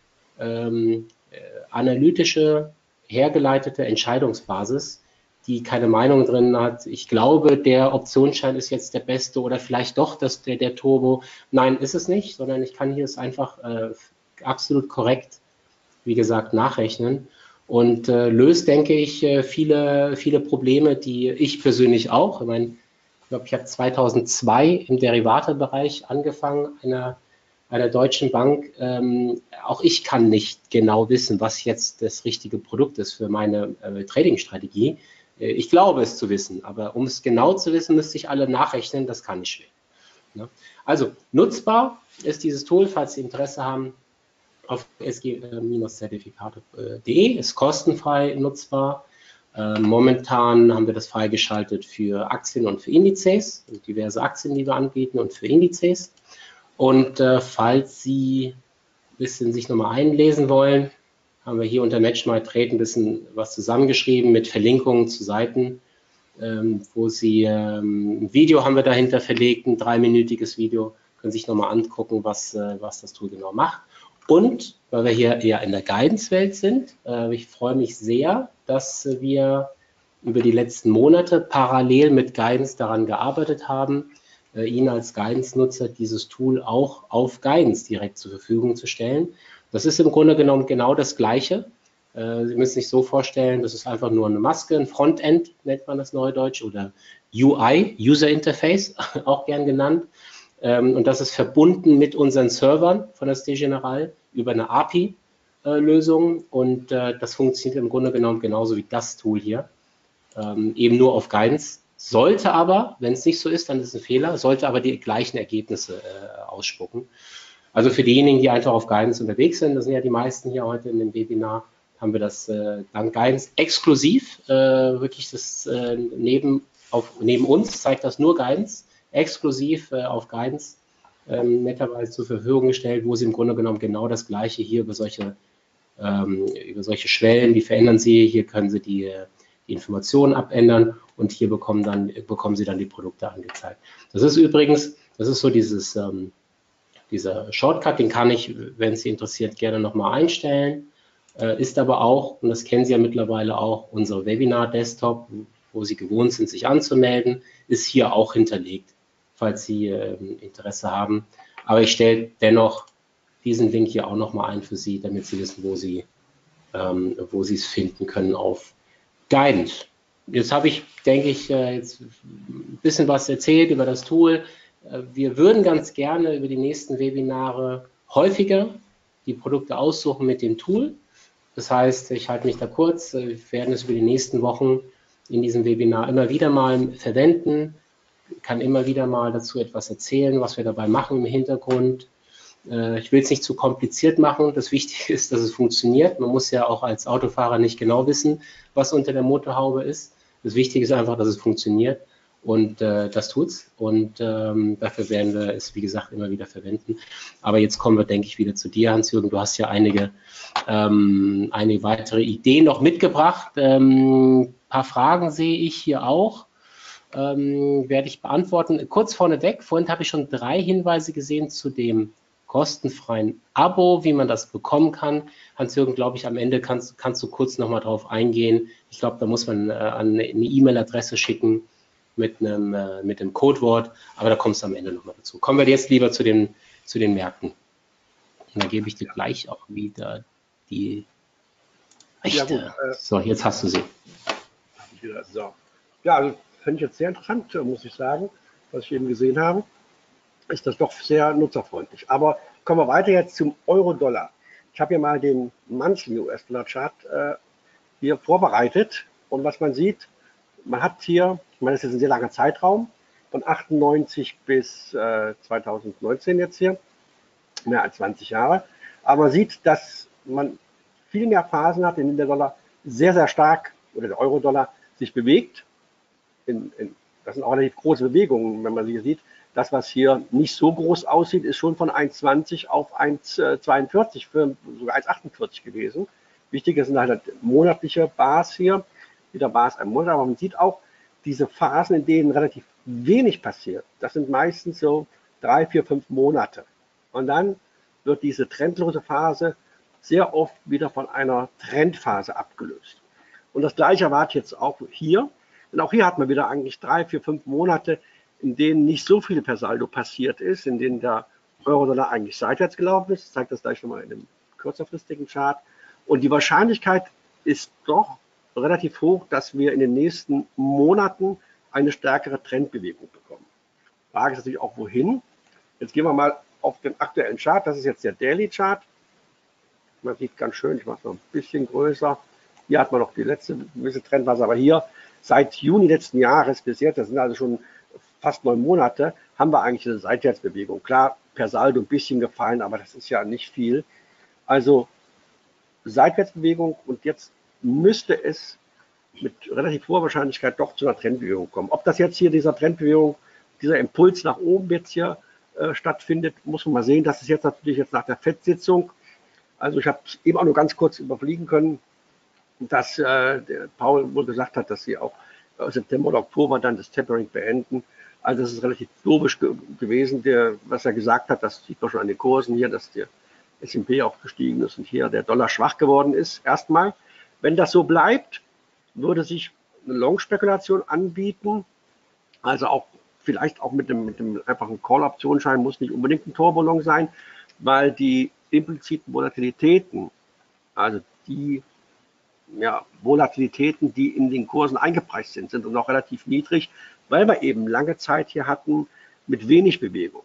ähm, äh, analytische, hergeleitete Entscheidungsbasis, die keine Meinung drin hat. Ich glaube, der Optionsschein ist jetzt der beste oder vielleicht doch das, der, der Turbo. Nein, ist es nicht, sondern ich kann hier es einfach äh, absolut korrekt, wie gesagt, nachrechnen. Und äh, löst, denke ich, äh, viele, viele Probleme, die ich persönlich auch, ich meine, ich glaube, ich habe zweitausendzwei im Derivatebereich angefangen, einer, einer deutschen Bank. Ähm, auch ich kann nicht genau wissen, was jetzt das richtige Produkt ist für meine äh, Trading-Strategie. Äh, ich glaube es zu wissen, aber um es genau zu wissen, müsste ich alle nachrechnen, das kann ich schwer. Ne? Also nutzbar ist dieses Tool, falls Sie Interesse haben, auf s g Zertifikate punkt de, ist kostenfrei nutzbar. Äh, momentan haben wir das freigeschaltet für Aktien und für Indizes, also diverse Aktien, die wir anbieten und für Indizes. Und äh, falls Sie ein bisschen sich nochmal einlesen wollen, haben wir hier unter Match My Trade ein bisschen was zusammengeschrieben mit Verlinkungen zu Seiten, ähm, wo Sie ähm, ein Video haben wir dahinter verlegt, ein dreiminütiges Video, können sich nochmal angucken, was, äh, was das Tool genau macht. Und weil wir hier eher in der Guidance-Welt sind, äh, ich freue mich sehr, dass wir über die letzten Monate parallel mit Guidance daran gearbeitet haben, äh, Ihnen als Guidance-Nutzer dieses Tool auch auf Guidance direkt zur Verfügung zu stellen. Das ist im Grunde genommen genau das Gleiche. Äh, Sie müssen sich so vorstellen, das ist einfach nur eine Maske, ein Frontend nennt man das neudeutsch oder U I, User Interface, auch gern genannt. Und das ist verbunden mit unseren Servern von der Société Générale über eine A P I-Lösung. Und das funktioniert im Grunde genommen genauso wie das Tool hier, eben nur auf Guidance. Sollte aber, wenn es nicht so ist, dann ist es ein Fehler, sollte aber die gleichen Ergebnisse ausspucken. Also für diejenigen, die einfach auf Guidance unterwegs sind, das sind ja die meisten hier heute in dem Webinar, haben wir das dank Guidance exklusiv, wirklich das neben, auf, neben uns zeigt das nur Guidance, exklusiv äh, auf Guidance ähm, netterweise zur Verfügung gestellt, wo Sie im Grunde genommen genau das Gleiche hier über solche, ähm, über solche Schwellen, die verändern Sie, hier können Sie die, die Informationen abändern und hier bekommen, dann, bekommen Sie dann die Produkte angezeigt. Das ist übrigens, das ist so dieses, ähm, dieser Shortcut, den kann ich, wenn es Sie interessiert, gerne nochmal einstellen, äh, ist aber auch, und das kennen Sie ja mittlerweile auch, unser Webinar-Desktop, wo Sie gewohnt sind, sich anzumelden, ist hier auch hinterlegt, falls Sie äh, Interesse haben, Aber ich stelle dennoch diesen Link hier auch nochmal ein für Sie, damit Sie wissen, wo Sie, ähm, wo Sie es finden können auf Guidance. Jetzt habe ich, denke ich, jetzt ein bisschen was erzählt über das Tool. Wir würden ganz gerne über die nächsten Webinare häufiger die Produkte aussuchen mit dem Tool. Das heißt, ich halte mich da kurz. Wir werden es über die nächsten Wochen in diesem Webinar immer wieder mal verwenden. Ich kann immer wieder mal dazu etwas erzählen, was wir dabei machen im Hintergrund. Ich will es nicht zu kompliziert machen. Das Wichtige ist, dass es funktioniert. Man muss ja auch als Autofahrer nicht genau wissen, was unter der Motorhaube ist. Das Wichtige ist einfach, dass es funktioniert. Und äh, das tut's. Und ähm, dafür werden wir es, wie gesagt, immer wieder verwenden. Aber jetzt kommen wir, denke ich, wieder zu dir, Hans-Jürgen. Du hast ja einige, ähm, einige weitere Ideen noch mitgebracht. Ähm, ein paar Fragen sehe ich hier auch. Ähm, werde ich beantworten. Kurz vorneweg, vorhin habe ich schon drei Hinweise gesehen zu dem kostenfreien Abo, wie man das bekommen kann. Hans-Jürgen, glaube ich, am Ende kannst, kannst du kurz nochmal drauf eingehen. Ich glaube, da muss man äh, eine E-Mail-Adresse schicken mit einem, äh, mit dem Codewort, aber da kommst du am Ende nochmal dazu. Kommen wir jetzt lieber zu den, zu den Märkten. Und da gebe ich dir gleich auch wieder die Rechte. Ja, gut, äh, so, jetzt hast du sie. So. Ja, also finde ich jetzt sehr interessant, muss ich sagen, was ich eben gesehen habe. Ist das doch sehr nutzerfreundlich. Aber kommen wir weiter jetzt zum Euro-Dollar. Ich habe hier mal den Monthly U S-Dollar-Chart äh, hier vorbereitet. Und was man sieht, man hat hier, ich meine, das ist ein sehr langer Zeitraum, von achtundneunzig bis äh, zweitausendneunzehn jetzt hier, mehr als zwanzig Jahre. Aber man sieht, dass man viel mehr Phasen hat, in denen der Dollar sehr, sehr stark, oder der Euro-Dollar, sich bewegt. In, in, das sind auch relativ große Bewegungen, wenn man sie sieht. Das, was hier nicht so groß aussieht, ist schon von eins Komma zwanzig auf eins Komma zweiundvierzig, für sogar eins Komma achtundvierzig gewesen. Wichtig sind halt monatliche Bars hier, wieder Bars im Monat, aber man sieht auch diese Phasen, in denen relativ wenig passiert. Das sind meistens so drei, vier, fünf Monate. Und dann wird diese trendlose Phase sehr oft wieder von einer Trendphase abgelöst. Und das Gleiche erwarte ich jetzt auch hier. Und auch hier hat man wieder eigentlich drei, vier, fünf Monate, in denen nicht so viel per Saldo passiert ist, in denen der Euro-Dollar eigentlich seitwärts gelaufen ist. Ich zeige das gleich nochmal in einem kürzerfristigen Chart. Und die Wahrscheinlichkeit ist doch relativ hoch, dass wir in den nächsten Monaten eine stärkere Trendbewegung bekommen. Die Frage ist natürlich auch, wohin. Jetzt gehen wir mal auf den aktuellen Chart. Das ist jetzt der Daily Chart. Man sieht ganz schön, ich mache es noch ein bisschen größer. Hier hat man noch die letzte gewisse Trendphase, aber hier seit Juni letzten Jahres bis jetzt, das sind also schon fast neun Monate, haben wir eigentlich eine Seitwärtsbewegung. Klar, per Saldo ein bisschen gefallen, aber das ist ja nicht viel. Also Seitwärtsbewegung, und jetzt müsste es mit relativ hoher Wahrscheinlichkeit doch zu einer Trendbewegung kommen. Ob das jetzt hier dieser Trendbewegung, dieser Impuls nach oben jetzt hier äh, stattfindet, muss man mal sehen. Das ist jetzt natürlich jetzt nach der F E D-Sitzung. Also ich habe eben auch nur ganz kurz überfliegen können, dass äh, der Paul wohl gesagt hat, dass sie auch äh, September oder Oktober dann das Tapering beenden. Also das ist relativ logisch ge gewesen, der, was er gesagt hat. Das sieht man schon an den Kursen hier, dass der S und P auch gestiegen ist und hier der Dollar schwach geworden ist. Erstmal, wenn das so bleibt, würde sich eine Long-Spekulation anbieten. Also auch vielleicht auch mit dem, mit dem einfachen Call-Optionsschein, muss nicht unbedingt ein Turbo-Long sein, weil die impliziten Volatilitäten, also die ja, Volatilitäten, die in den Kursen eingepreist sind, sind noch relativ niedrig, weil wir eben lange Zeit hier hatten mit wenig Bewegung.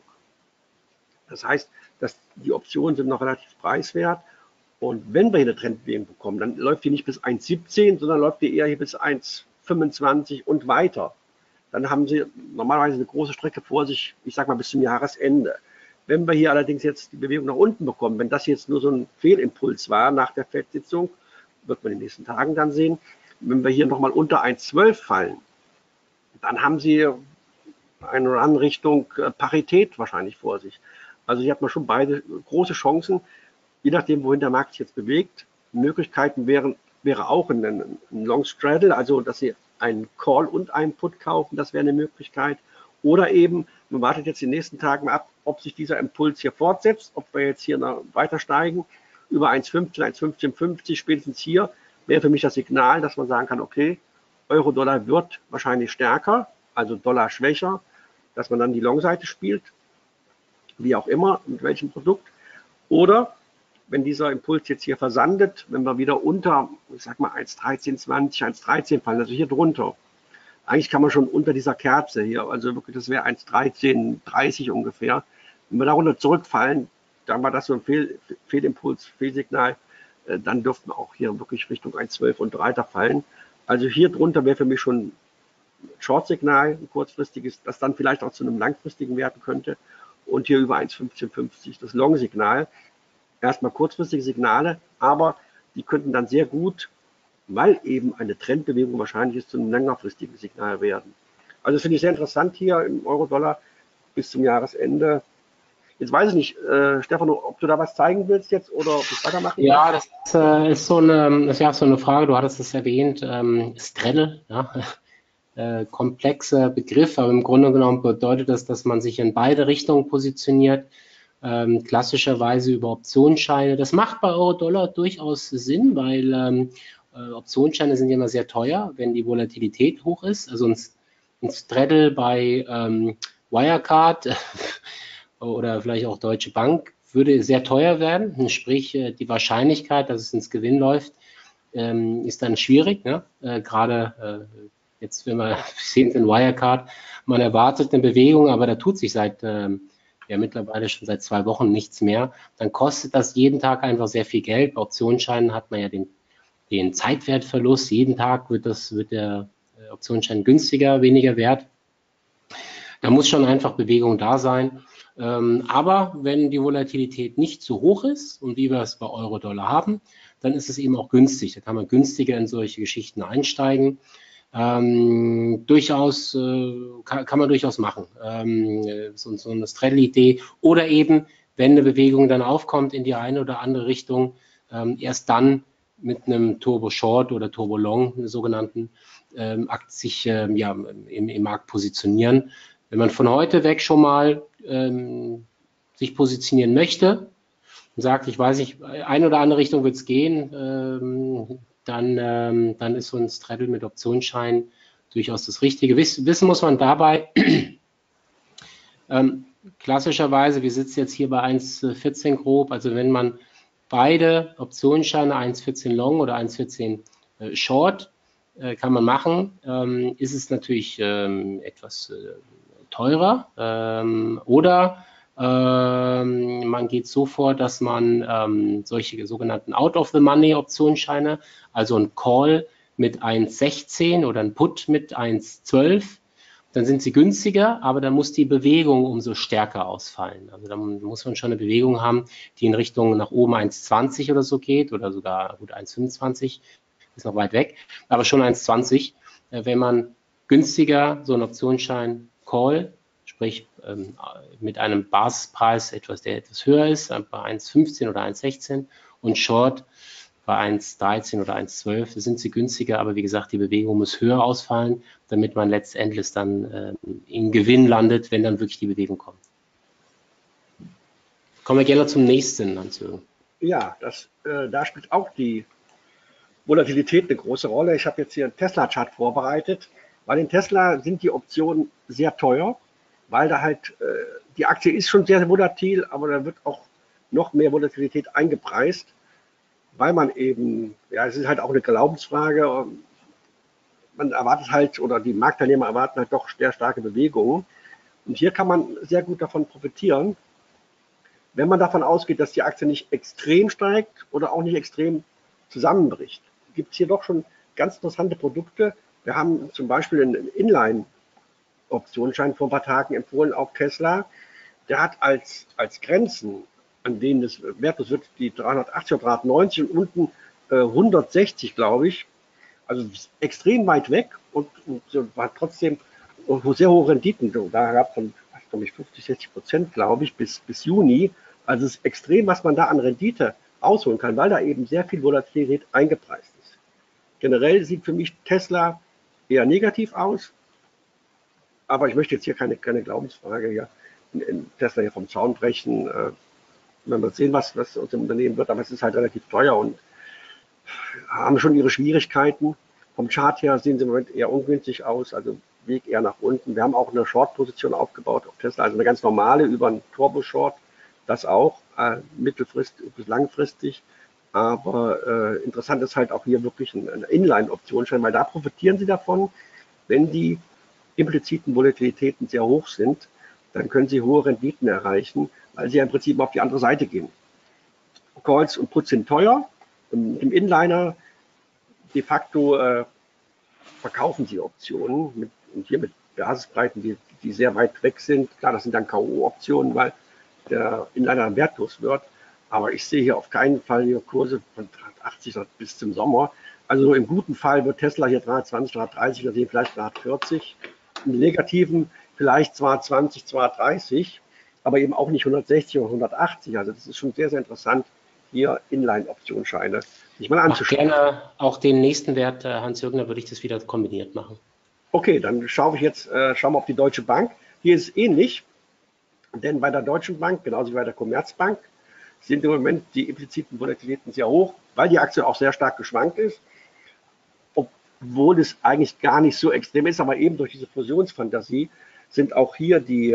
Das heißt, dass die Optionen sind noch relativ preiswert. Und wenn wir hier eine Trendbewegung bekommen, dann läuft die nicht bis eins Komma siebzehn, sondern läuft die eher hier bis eins Komma fünfundzwanzig und weiter. Dann haben Sie normalerweise eine große Strecke vor sich, ich sage mal bis zum Jahresende. Wenn wir hier allerdings jetzt die Bewegung nach unten bekommen, wenn das jetzt nur so ein Fehlimpuls war nach der F E D-Sitzung, wird man in den nächsten Tagen dann sehen, wenn wir hier nochmal unter eins Komma zwölf fallen, dann haben Sie eine Run Richtung Parität wahrscheinlich vor sich. Also hier hat man schon beide große Chancen, je nachdem, wohin der Markt sich jetzt bewegt. Möglichkeiten wären, wäre auch ein, ein Long Straddle, also dass Sie einen Call und einen Put kaufen, das wäre eine Möglichkeit. Oder eben, man wartet jetzt die nächsten Tage mal ab, ob sich dieser Impuls hier fortsetzt, ob wir jetzt hier noch weiter steigen, über eins Komma fünfzehn, eins Komma fünfzehn fünfzig, spätestens hier, wäre für mich das Signal, dass man sagen kann, okay, Euro-Dollar wird wahrscheinlich stärker, also Dollar schwächer, dass man dann die Long-Seite spielt. wie auch immer, mit welchem Produkt. Oder wenn dieser Impuls jetzt hier versandet, wenn wir wieder unter, ich sag mal eins Komma dreizehn zwanzig, eins Komma dreizehn fallen, also hier drunter. Eigentlich kann man schon unter dieser Kerze hier, also wirklich, das wäre eins Komma dreizehn dreißig ungefähr. Wenn wir darunter zurückfallen, dann war das so ein Fehl, Fehlimpuls, Fehlsignal, dann dürften wir auch hier wirklich Richtung eins Komma zwölf und weiter fallen. Also hier drunter wäre für mich schon Short-Signal, ein kurzfristiges, das dann vielleicht auch zu einem langfristigen werden könnte. Und hier über eins Komma fünfzehn fünfzig das Long-Signal. Erstmal kurzfristige Signale, aber die könnten dann sehr gut, weil eben eine Trendbewegung wahrscheinlich ist, zu einem längerfristigen Signal werden. Also das finde ich sehr interessant hier im Euro-Dollar bis zum Jahresende. Jetzt weiß ich nicht, äh, Stefano, ob du da was zeigen willst jetzt oder ob ich weitermachen Ja, das ist, äh, ist so eine, das ist ja so eine Frage, du hattest es erwähnt, ähm, Straddle, ja, äh, komplexer Begriff, aber im Grunde genommen bedeutet das, dass man sich in beide Richtungen positioniert, ähm, klassischerweise über Optionsscheine. Das macht bei Euro-Dollar durchaus Sinn, weil ähm, äh, Optionsscheine sind immer sehr teuer, wenn die Volatilität hoch ist. Also ein, ein Straddle bei ähm, Wirecard oder vielleicht auch Deutsche Bank würde sehr teuer werden, sprich die Wahrscheinlichkeit, dass es ins Gewinn läuft, ähm, ist dann schwierig. Ne? Äh, Gerade äh, jetzt, wenn wir sehen in Wirecard, man erwartet eine Bewegung, aber da tut sich seit ähm, ja mittlerweile schon seit zwei Wochen nichts mehr. Dann kostet das jeden Tag einfach sehr viel Geld. Bei Optionsscheinen hat man ja den, den Zeitwertverlust. Jeden Tag wird das wird der äh, Optionsschein günstiger, weniger wert. Da muss schon einfach Bewegung da sein. Ähm, aber wenn die Volatilität nicht zu hoch ist und wie wir es bei Euro-Dollar haben, dann ist es eben auch günstig. Da kann man günstiger in solche Geschichten einsteigen. Ähm, durchaus äh, kann, kann man durchaus machen. Ähm, so, so eine Straddle-Idee oder eben, wenn eine Bewegung dann aufkommt in die eine oder andere Richtung, ähm, erst dann mit einem Turbo-Short oder Turbo-Long, einen sogenannten, ähm, sich ähm, ja, im, im Markt positionieren. Wenn man von heute weg schon mal ähm, sich positionieren möchte und sagt, ich weiß nicht, eine oder andere Richtung wird es gehen, ähm, dann, ähm, dann ist so ein Straddle mit Optionsschein durchaus das Richtige. Wiss, wissen muss man dabei, ähm, klassischerweise, wir sitzen jetzt hier bei eins Komma vierzehn grob, also wenn man beide Optionsscheine, eins Komma vierzehn Long oder eins Komma vierzehn äh, Short, äh, kann man machen, ähm, ist es natürlich ähm, etwas äh, teurer ähm, oder ähm, man geht so vor, dass man ähm, solche sogenannten Out-of-the-Money-Optionsscheine, also ein Call mit eins Komma sechzehn oder ein Put mit eins Komma zwölf, dann sind sie günstiger, aber dann muss die Bewegung umso stärker ausfallen. Also dann muss man schon eine Bewegung haben, die in Richtung nach oben eins Komma zwanzig oder so geht oder sogar gut eins Komma fünfundzwanzig, ist noch weit weg, aber schon eins Komma zwanzig. Wenn man günstiger so einen Optionsschein Call, sprich ähm, mit einem Basispreis etwas, der etwas höher ist, bei eins Komma fünfzehn oder eins Komma sechzehn und Short bei eins Komma dreizehn oder eins Komma zwölf sind sie günstiger, aber wie gesagt, die Bewegung muss höher ausfallen, damit man letztendlich dann äh, in Gewinn landet, wenn dann wirklich die Bewegung kommt. Kommen wir gerne zum nächsten, Hans-Jürgen. Ja, das, äh, da spielt auch die Volatilität eine große Rolle. Ich habe jetzt hier einen Tesla-Chart vorbereitet. Bei den Tesla sind die Optionen sehr teuer, weil da halt, äh, die Aktie ist schon sehr volatil, aber da wird auch noch mehr Volatilität eingepreist, weil man eben, ja, es ist halt auch eine Glaubensfrage, man erwartet halt, oder die Marktteilnehmer erwarten halt doch sehr starke Bewegungen. Und hier kann man sehr gut davon profitieren, wenn man davon ausgeht, dass die Aktie nicht extrem steigt oder auch nicht extrem zusammenbricht. Gibt es hier doch schon ganz interessante Produkte. Wir haben zum Beispiel einen Inline-Optionsschein vor ein paar Tagen empfohlen auf Tesla. Der hat als, als Grenzen, an denen das wertlos wird, die dreihundertachtzig oder dreihundertneunzig und unten äh, hundertsechzig, glaube ich. Also extrem weit weg und, und war trotzdem sehr hohe Renditen. Da gab es von fünfzig, sechzig Prozent, glaube ich, bis, bis Juni. Also es ist extrem, was man da an Rendite ausholen kann, weil da eben sehr viel Volatilität eingepreist ist. Generell sieht für mich Tesla eher negativ aus, aber ich möchte jetzt hier keine, keine Glaubensfrage hier in, in Tesla hier vom Zaun brechen. Äh, wenn wir sehen, was, was aus dem Unternehmen wird, aber es ist halt relativ teuer und haben schon ihre Schwierigkeiten. Vom Chart her sehen sie im Moment eher ungünstig aus. Also Weg eher nach unten. Wir haben auch eine Short-Position aufgebaut auf Tesla, also eine ganz normale über einen Turbo-Short, das auch äh, mittelfristig bis langfristig. Aber äh, interessant ist halt auch hier wirklich ein, ein Inline-Optionsschein, weil da profitieren Sie davon, wenn die impliziten Volatilitäten sehr hoch sind, dann können Sie hohe Renditen erreichen, weil Sie ja im Prinzip auf die andere Seite gehen. Calls und Puts sind teuer. Im, im Inliner de facto äh, verkaufen Sie Optionen mit, und hier mit Basisbreiten, die, die sehr weit weg sind. Klar, das sind dann K O-Optionen, weil der Inliner wertlos wird. Aber ich sehe hier auf keinen Fall hier Kurse von dreihundertachtzig bis zum Sommer. Also im guten Fall wird Tesla hier dreihundertzwanzig, dreihundertdreißig, wir sehen vielleicht dreihundertvierzig. Im negativen vielleicht zweihundertzwanzig, zweihundertdreißig, aber eben auch nicht hundertsechzig oder hundertachtzig. Also das ist schon sehr, sehr interessant, hier Inline-Optionsscheine sich mal anzuschauen. Mach gerne auch den nächsten Wert, Hans-Jürgen, da würde ich das wieder kombiniert machen. Okay, dann schaue ich jetzt, äh, schauen wir auf die Deutsche Bank. Hier ist es ähnlich, denn bei der Deutschen Bank, genauso wie bei der Commerzbank, sind im Moment die impliziten Volatilitäten sehr hoch, weil die Aktie auch sehr stark geschwankt ist, obwohl es eigentlich gar nicht so extrem ist, aber eben durch diese Fusionsfantasie sind auch hier die,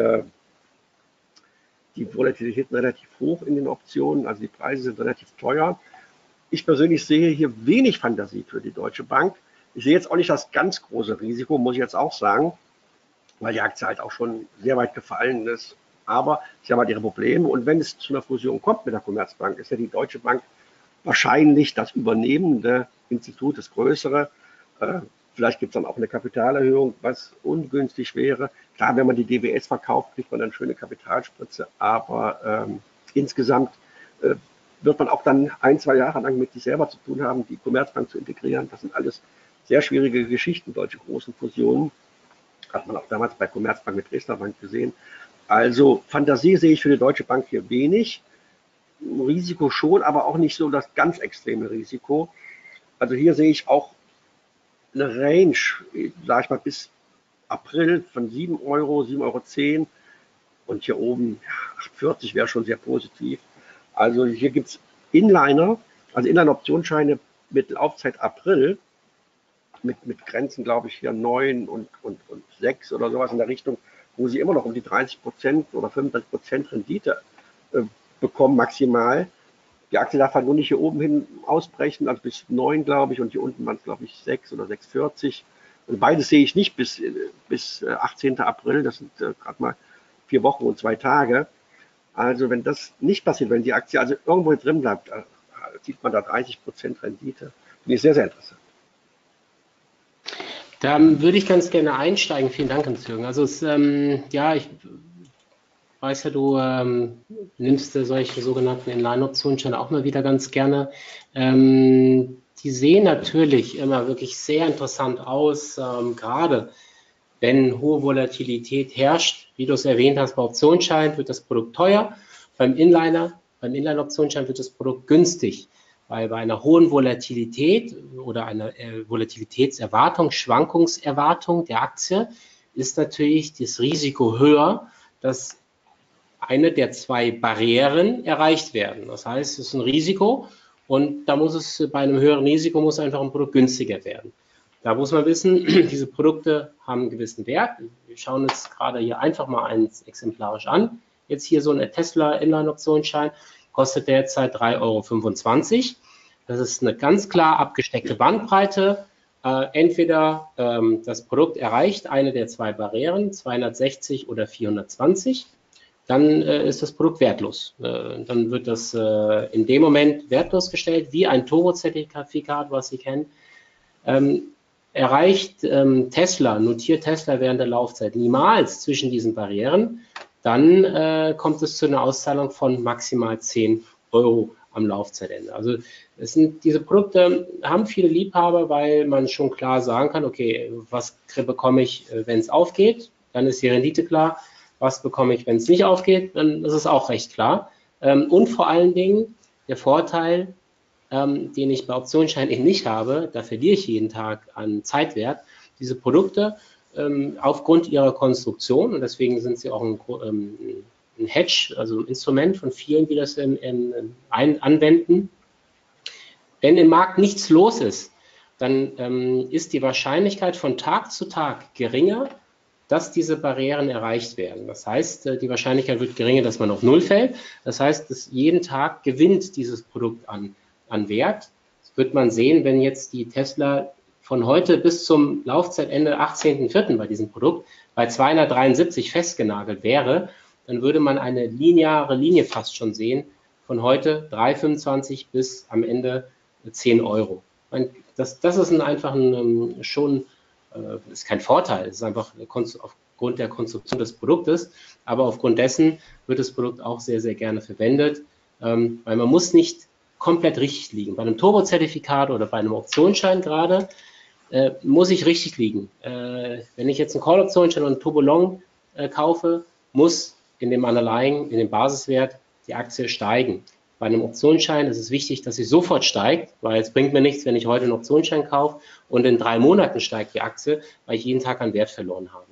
die Volatilitäten relativ hoch in den Optionen, also die Preise sind relativ teuer. Ich persönlich sehe hier wenig Fantasie für die Deutsche Bank. Ich sehe jetzt auch nicht das ganz große Risiko, muss ich jetzt auch sagen, weil die Aktie halt auch schon sehr weit gefallen ist. Aber sie haben halt ihre Probleme. Und wenn es zu einer Fusion kommt mit der Commerzbank, ist ja die Deutsche Bank wahrscheinlich das übernehmende Institut, das größere. Äh, vielleicht gibt es dann auch eine Kapitalerhöhung, was ungünstig wäre. Klar, wenn man die D W S verkauft, kriegt man dann schöne Kapitalspritze. Aber ähm, insgesamt äh, wird man auch dann ein, zwei Jahre lang mit sich selber zu tun haben, die Commerzbank zu integrieren. Das sind alles sehr schwierige Geschichten, solche großen Fusionen. Hat man auch damals bei Commerzbank mit Dresdner Bank gesehen. Also Fantasie sehe ich für die Deutsche Bank hier wenig. Risiko schon, aber auch nicht so das ganz extreme Risiko. Also hier sehe ich auch eine Range, sage ich mal, bis April von sieben Euro, sieben Euro zehn und hier oben ja, acht vierzig wäre schon sehr positiv. Also hier gibt es Inliner, also Inline-Optionsscheine mit Laufzeit April, mit, mit Grenzen, glaube ich, hier neun und, und, und sechs oder sowas in der Richtung, wo sie immer noch um die dreißig Prozent oder fünfunddreißig Prozent Rendite äh, bekommen maximal. Die Aktie darf halt nur nicht hier oben hin ausbrechen, also bis neun, glaube ich, und hier unten waren es, glaube ich, sechs oder sechs vierzig. Und beides sehe ich nicht bis, bis achtzehnten April, das sind äh, gerade mal vier Wochen und zwei Tage. Also wenn das nicht passiert, wenn die Aktie also irgendwo drin bleibt, äh, sieht man da dreißig Prozent Rendite. Finde ich sehr, sehr interessant. Da würde ich ganz gerne einsteigen. Vielen Dank, Hans-Jürgen. Also es, ähm, ja, ich weiß ja, du ähm, nimmst äh, solche sogenannten Inline-Optionsscheine auch mal wieder ganz gerne. Ähm, die sehen natürlich immer wirklich sehr interessant aus, ähm, gerade wenn hohe Volatilität herrscht. Wie du es erwähnt hast, bei Optionsschein wird das Produkt teuer, beim Inliner, beim Inline-Optionsschein wird das Produkt günstig. Weil bei einer hohen Volatilität oder einer äh, Volatilitätserwartung, Schwankungserwartung der Aktie ist natürlich das Risiko höher, dass eine der zwei Barrieren erreicht werden. Das heißt, es ist ein Risiko und da muss es bei einem höheren Risiko muss einfach ein Produkt günstiger werden. Da muss man wissen, diese Produkte haben einen gewissen Wert. Wir schauen uns gerade hier einfach mal eins exemplarisch an. Jetzt hier so ein Tesla Inline-Optionsschein. Kostet derzeit drei Euro fünfundzwanzig. Das ist eine ganz klar abgesteckte Bandbreite. Äh, entweder ähm, das Produkt erreicht eine der zwei Barrieren, zweihundertsechzig oder vierhundertzwanzig, dann äh, ist das Produkt wertlos. Äh, dann wird das äh, in dem Moment wertlos gestellt, wie ein Turbo-Zertifikat, was Sie kennen. Ähm, erreicht ähm, Tesla, notiert Tesla während der Laufzeit niemals zwischen diesen Barrieren, dann äh, kommt es zu einer Auszahlung von maximal zehn Euro am Laufzeitende. Also es sind, diese Produkte haben viele Liebhaber, weil man schon klar sagen kann, okay, was bekomme ich, wenn es aufgeht? Dann ist die Rendite klar. Was bekomme ich, wenn es nicht aufgeht? Dann ist es auch recht klar. Ähm, und vor allen Dingen der Vorteil, ähm, den ich bei Optionsscheinen eben nicht habe, da verliere ich jeden Tag an Zeitwert. Diese Produkte ähm, aufgrund ihrer Konstruktion, und deswegen sind sie auch ein, ähm, ein Hedge, also ein Instrument von vielen, die das in, in, ein, anwenden. Wenn im Markt nichts los ist dann ähm, ist die Wahrscheinlichkeit von Tag zu Tag geringer, dass diese Barrieren erreicht werden. Das heißt, die Wahrscheinlichkeit wird geringer, dass man auf Null fällt. Das heißt, dass jeden Tag gewinnt dieses Produkt an, an Wert. Das wird man sehen, wenn jetzt die Tesla von heute bis zum Laufzeitende achtzehnten vierten bei diesem Produkt bei zweihundertdreiundsiebzig festgenagelt wäre, dann würde man eine lineare Linie fast schon sehen, von heute drei Euro fünfundzwanzig bis am Ende zehn Euro. Das, das ist ein, einfach ein, schon, äh, ist kein Vorteil, es ist einfach aufgrund der Konstruktion des Produktes, aber aufgrund dessen wird das Produkt auch sehr, sehr gerne verwendet, ähm, weil man muss nicht komplett richtig liegen. Bei einem Turbo-Zertifikat oder bei einem Optionsschein gerade äh, muss ich richtig liegen. Äh, wenn ich jetzt einen Call-Optionsschein und einen Turbo-Long äh, kaufe, muss in dem Underlying, in dem Basiswert die Aktie steigen. Bei einem Optionsschein ist es wichtig, dass sie sofort steigt, weil es bringt mir nichts, wenn ich heute einen Optionsschein kaufe und in drei Monaten steigt die Aktie, weil ich jeden Tag an Wert verloren habe.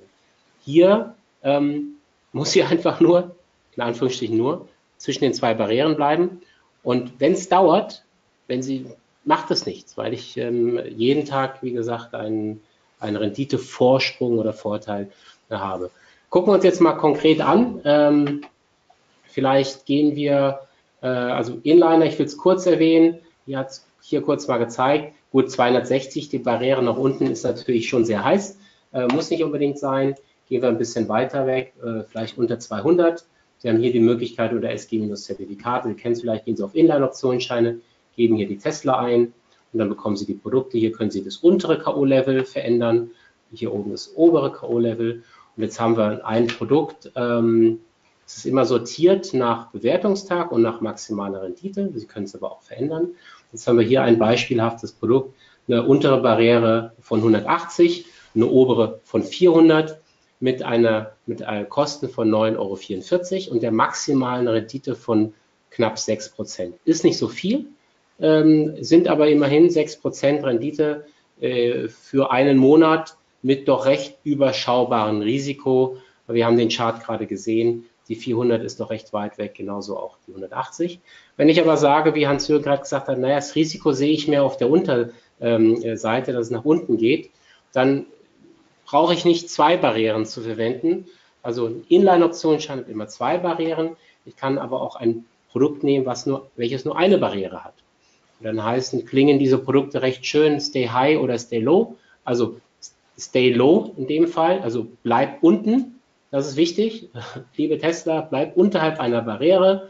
Hier ähm, muss sie einfach nur, in Anführungsstrichen nur, zwischen den zwei Barrieren bleiben. Und wenn es dauert, wenn sie, macht es nichts, weil ich ähm, jeden Tag, wie gesagt, einen, einen Renditevorsprung oder Vorteil äh, habe. Gucken wir uns jetzt mal konkret an. Ähm, vielleicht gehen wir, äh, also Inliner, ich will es kurz erwähnen, hier hat es hier kurz mal gezeigt, gut zweihundertsechzig, die Barriere nach unten ist natürlich schon sehr heiß, äh, muss nicht unbedingt sein. Gehen wir ein bisschen weiter weg, äh, vielleicht unter zweihundert. Sie haben hier die Möglichkeit unter S G-Zertifikate, Sie kennen es vielleicht, gehen Sie auf Inline-Optionsscheine, geben hier die Tesla ein und dann bekommen Sie die Produkte. Hier können Sie das untere K O-Level verändern, hier oben das obere K O-Level. Und jetzt haben wir ein Produkt, ähm, es ist immer sortiert nach Bewertungstag und nach maximaler Rendite. Sie können es aber auch verändern. Jetzt haben wir hier ein beispielhaftes Produkt, eine untere Barriere von hundertachtzig, eine obere von vierhundert mit einer mit einer Kosten von neun Euro vierundvierzig und der maximalen Rendite von knapp sechs Prozent. Ist nicht so viel, ähm, sind aber immerhin sechs Prozent Rendite äh, für einen Monat mit doch recht überschaubarem Risiko. Wir haben den Chart gerade gesehen, die vierhundert ist doch recht weit weg, genauso auch die hundertachtzig. Wenn ich aber sage, wie Hans-Jürgen gerade gesagt hat, naja, das Risiko sehe ich mehr auf der Unterseite, dass es nach unten geht, dann brauche ich nicht zwei Barrieren zu verwenden. Also ein Inline-Optionsschein hat immer zwei Barrieren. Ich kann aber auch ein Produkt nehmen, was nur, welches nur eine Barriere hat. Und dann heißen, klingen diese Produkte recht schön Stay High oder Stay Low. Also Stay Low in dem Fall, also bleib unten. Das ist wichtig. Liebe Tesla, bleib unterhalb einer Barriere.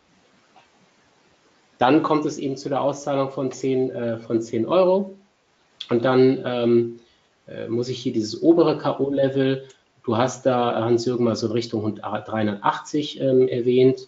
Dann kommt es eben zu der Auszahlung von zehn, äh, von zehn Euro. Und dann ähm, äh, muss ich hier dieses obere K O-Level, du hast da, Hans-Jürgen, mal so in Richtung dreihundertachtzig ähm, erwähnt.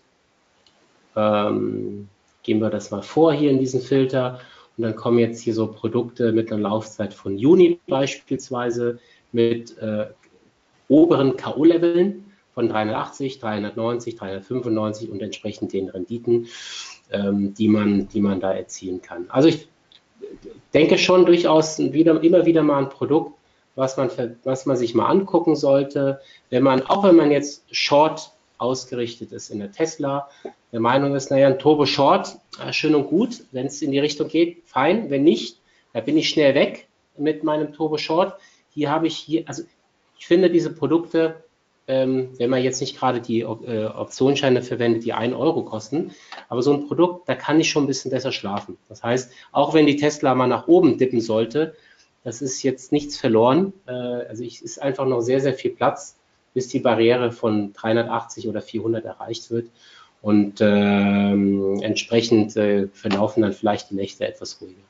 Ähm, gehen wir das mal vor hier in diesen Filter. Und dann kommen jetzt hier so Produkte mit einer Laufzeit von Juni beispielsweise mit äh, oberen K O-Leveln von dreihundertachtzig, dreihundertneunzig, dreihundertfünfundneunzig und entsprechend den Renditen, ähm, die man, die man da erzielen kann. Also ich denke schon durchaus wieder, immer wieder mal ein Produkt, was man, was man sich mal angucken sollte, wenn man, auch wenn man jetzt Short ausgerichtet ist in der Tesla, der Meinung ist, naja, ein Turbo Short, schön und gut, wenn es in die Richtung geht, fein, wenn nicht, da bin ich schnell weg mit meinem Turbo Short. Hier habe ich hier, also ich finde diese Produkte, ähm, wenn man jetzt nicht gerade die äh, Optionsscheine verwendet, die ein Euro kosten, aber so ein Produkt, da kann ich schon ein bisschen besser schlafen. Das heißt, auch wenn die Tesla mal nach oben dippen sollte, das ist jetzt nichts verloren. Äh, also es ist einfach noch sehr, sehr viel Platz, bis die Barriere von dreihundertachtzig oder vierhundert erreicht wird. Und ähm, entsprechend äh, verlaufen dann vielleicht die Nächte etwas ruhiger.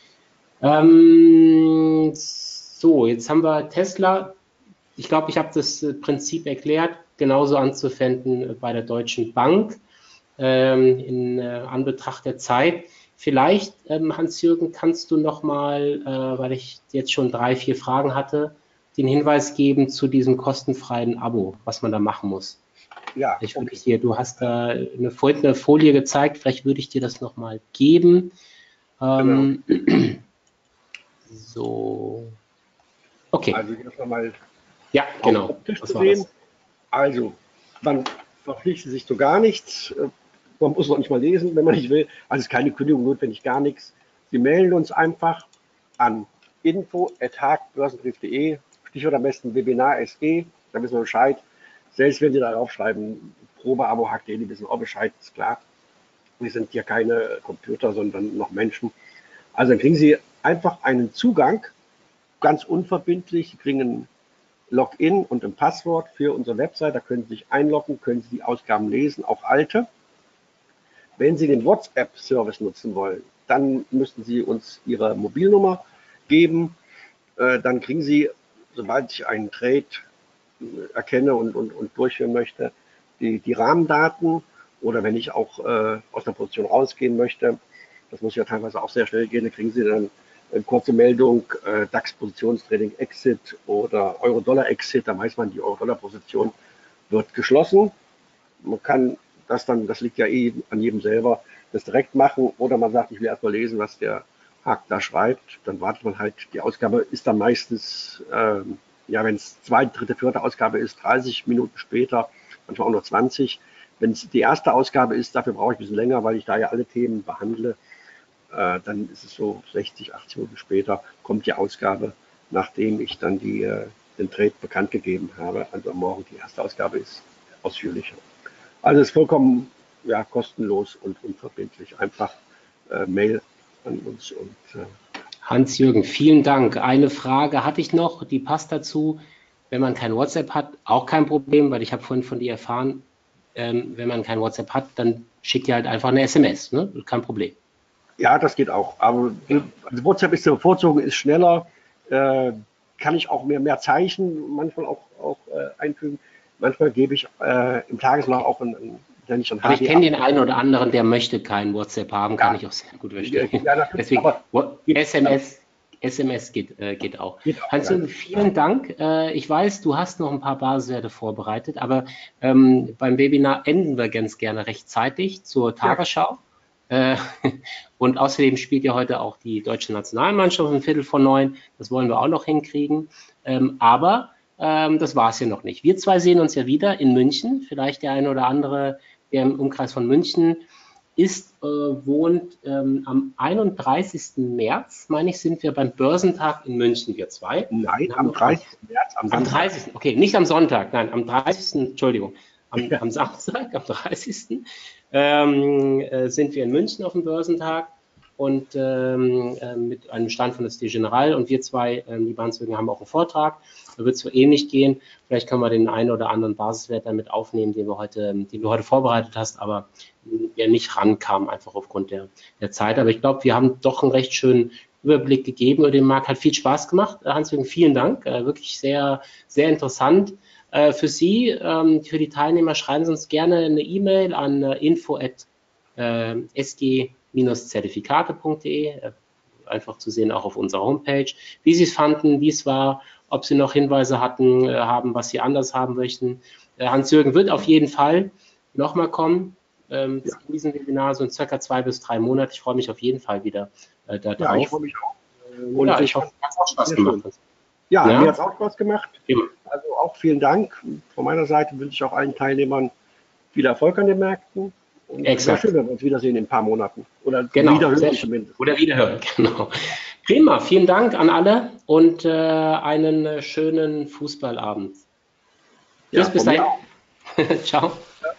Ähm, so, jetzt haben wir Tesla. Ich glaube, ich habe das Prinzip erklärt, genauso anzuwenden bei der Deutschen Bank ähm, in äh, Anbetracht der Zeit. Vielleicht, ähm, Hans-Jürgen, kannst du noch mal, äh, weil ich jetzt schon drei, vier Fragen hatte, den Hinweis geben zu diesem kostenfreien Abo, was man da machen muss. Ja, ich würde okay. dir, du hast da eine, eine Folie gezeigt, vielleicht würde ich dir das noch mal geben. Ähm, genau. So. Okay. Also jetzt mal ja, genau. Tisch zu sehen. Also, man verpflichtet sich zu gar nichts. Man muss noch nicht mal lesen, wenn man nicht will. Also es ist keine Kündigung notwendig, gar nichts. Sie melden uns einfach an info at hagbörsenbrief punkt de, Stichwort am besten Webinar S G, da wissen wir Bescheid. Selbst wenn Sie darauf schreiben, Probeabo Hack punkt de, die wissen auch Bescheid, ist klar. Wir sind hier keine Computer, sondern noch Menschen. Also dann kriegen Sie einfach einen Zugang, ganz unverbindlich. Sie kriegen ein Login und ein Passwort für unsere Website. Da können Sie sich einloggen, können Sie die Ausgaben lesen, auch alte. Wenn Sie den WhatsApp-Service nutzen wollen, dann müssen Sie uns Ihre Mobilnummer geben. Äh, dann kriegen Sie, sobald ich einen Trade erkenne und, und, und durchführen möchte, die, die Rahmendaten. Oder wenn ich auch äh, aus der Position rausgehen möchte, das muss ja teilweise auch sehr schnell gehen, dann kriegen Sie dann eine kurze Meldung, äh, DAX-Positionstrading Exit oder Euro-Dollar-Exit, da weiß man, die Euro-Dollar-Position wird geschlossen. Man kann das dann, das liegt ja eh an jedem selber, das direkt machen, oder man sagt, ich will erstmal lesen, was der Hack da schreibt, dann wartet man halt, die Ausgabe ist dann meistens, ähm, ja, wenn es zweite, dritte, vierte Ausgabe ist, dreißig Minuten später, manchmal auch nur zwanzig. Wenn es die erste Ausgabe ist, dafür brauche ich ein bisschen länger, weil ich da ja alle Themen behandle, äh, dann ist es so sechzig, achtzig Minuten später, kommt die Ausgabe, nachdem ich dann die, äh, den Trade bekannt gegeben habe. Also morgen die erste Ausgabe ist ausführlicher. Also es ist vollkommen ja, kostenlos und unverbindlich. Einfach äh, Mail an uns. Und äh, Hans-Jürgen, vielen Dank. Eine Frage hatte ich noch, die passt dazu. Wenn man kein WhatsApp hat, auch kein Problem, weil ich habe vorhin von dir erfahren, ähm, wenn man kein WhatsApp hat, dann schickt ihr halt einfach eine S M S, ne? Kein Problem. Ja, das geht auch. Aber ja. Also WhatsApp ist zu bevorzugen, ist schneller, äh, kann ich auch mehr, mehr Zeichen manchmal auch, auch äh, einfügen. Manchmal gebe ich äh, im Tagesverlauf auch ein, ein, wenn ich ein Aber ich kenne den einen oder anderen, der möchte kein WhatsApp haben, kann ja. ich auch sehr gut verstehen. Ja, deswegen aber, S M S, S M S geht, äh, geht auch. Geht auch Hans-Jürgen, ja. Vielen Dank. Äh, ich weiß, du hast noch ein paar Basiswerte vorbereitet, aber ähm, beim Webinar enden wir ganz gerne rechtzeitig zur Tagesschau. Ja. Äh, und außerdem spielt ja heute auch die deutsche Nationalmannschaft um Viertel vor neun. Das wollen wir auch noch hinkriegen. Ähm, aber ähm, das war es ja noch nicht. Wir zwei sehen uns ja wieder in München. Vielleicht der eine oder andere, der im Umkreis von München ist, äh, wohnt. Ähm, am einunddreißigsten März, meine ich, sind wir beim Börsentag in München, wir zwei. Nein, am dreißigsten März, am Sonntag. Am dreißigsten Okay, nicht am Sonntag, nein, am dreißigsten Entschuldigung, am, am Samstag, am dreißigsten Ähm, äh, sind wir in München auf dem Börsentag und ähm, äh, mit einem Stand von der Société Générale und wir zwei, ähm, die Hans-Jürgen, haben auch einen Vortrag. Da wird es so ähnlich gehen. Vielleicht können wir den einen oder anderen Basiswert damit aufnehmen, den, wir heute, den du heute vorbereitet hast, aber der nicht rankam, einfach aufgrund der, der Zeit. Aber ich glaube, wir haben doch einen recht schönen Überblick gegeben über den Markt. Hat viel Spaß gemacht. Hans-Jürgen, vielen Dank. Äh, wirklich sehr, sehr interessant. Äh, für Sie, ähm, für die Teilnehmer, schreiben Sie uns gerne eine E-Mail an äh, info at s g zertifikate punkt de. Äh, einfach zu sehen, auch auf unserer Homepage, wie Sie es fanden, wie es war, ob Sie noch Hinweise hatten, äh, haben, was Sie anders haben möchten. Äh, Hans-Jürgen wird auf jeden Fall nochmal kommen ähm, ja. in diesem Webinar, so in circa zwei bis drei Monate. Ich freue mich auf jeden Fall wieder äh, darauf. Ja, ich freue mich auch. Und ja, ich hoffe, es hat auch Spaß gemacht. Ja, ja, mir hat es auch Spaß gemacht. Ja. Also auch vielen Dank. Von meiner Seite wünsche ich auch allen Teilnehmern viel Erfolg an den Märkten. Und Exakt. Sehr schön, wenn wir uns wiedersehen in ein paar Monaten. Oder genau, wiederhören zumindest. Oder wiederhören, genau. Prima, vielen Dank an alle und äh, einen schönen Fußballabend. Ja, Tschüss, bis dahin. Ciao. Ja.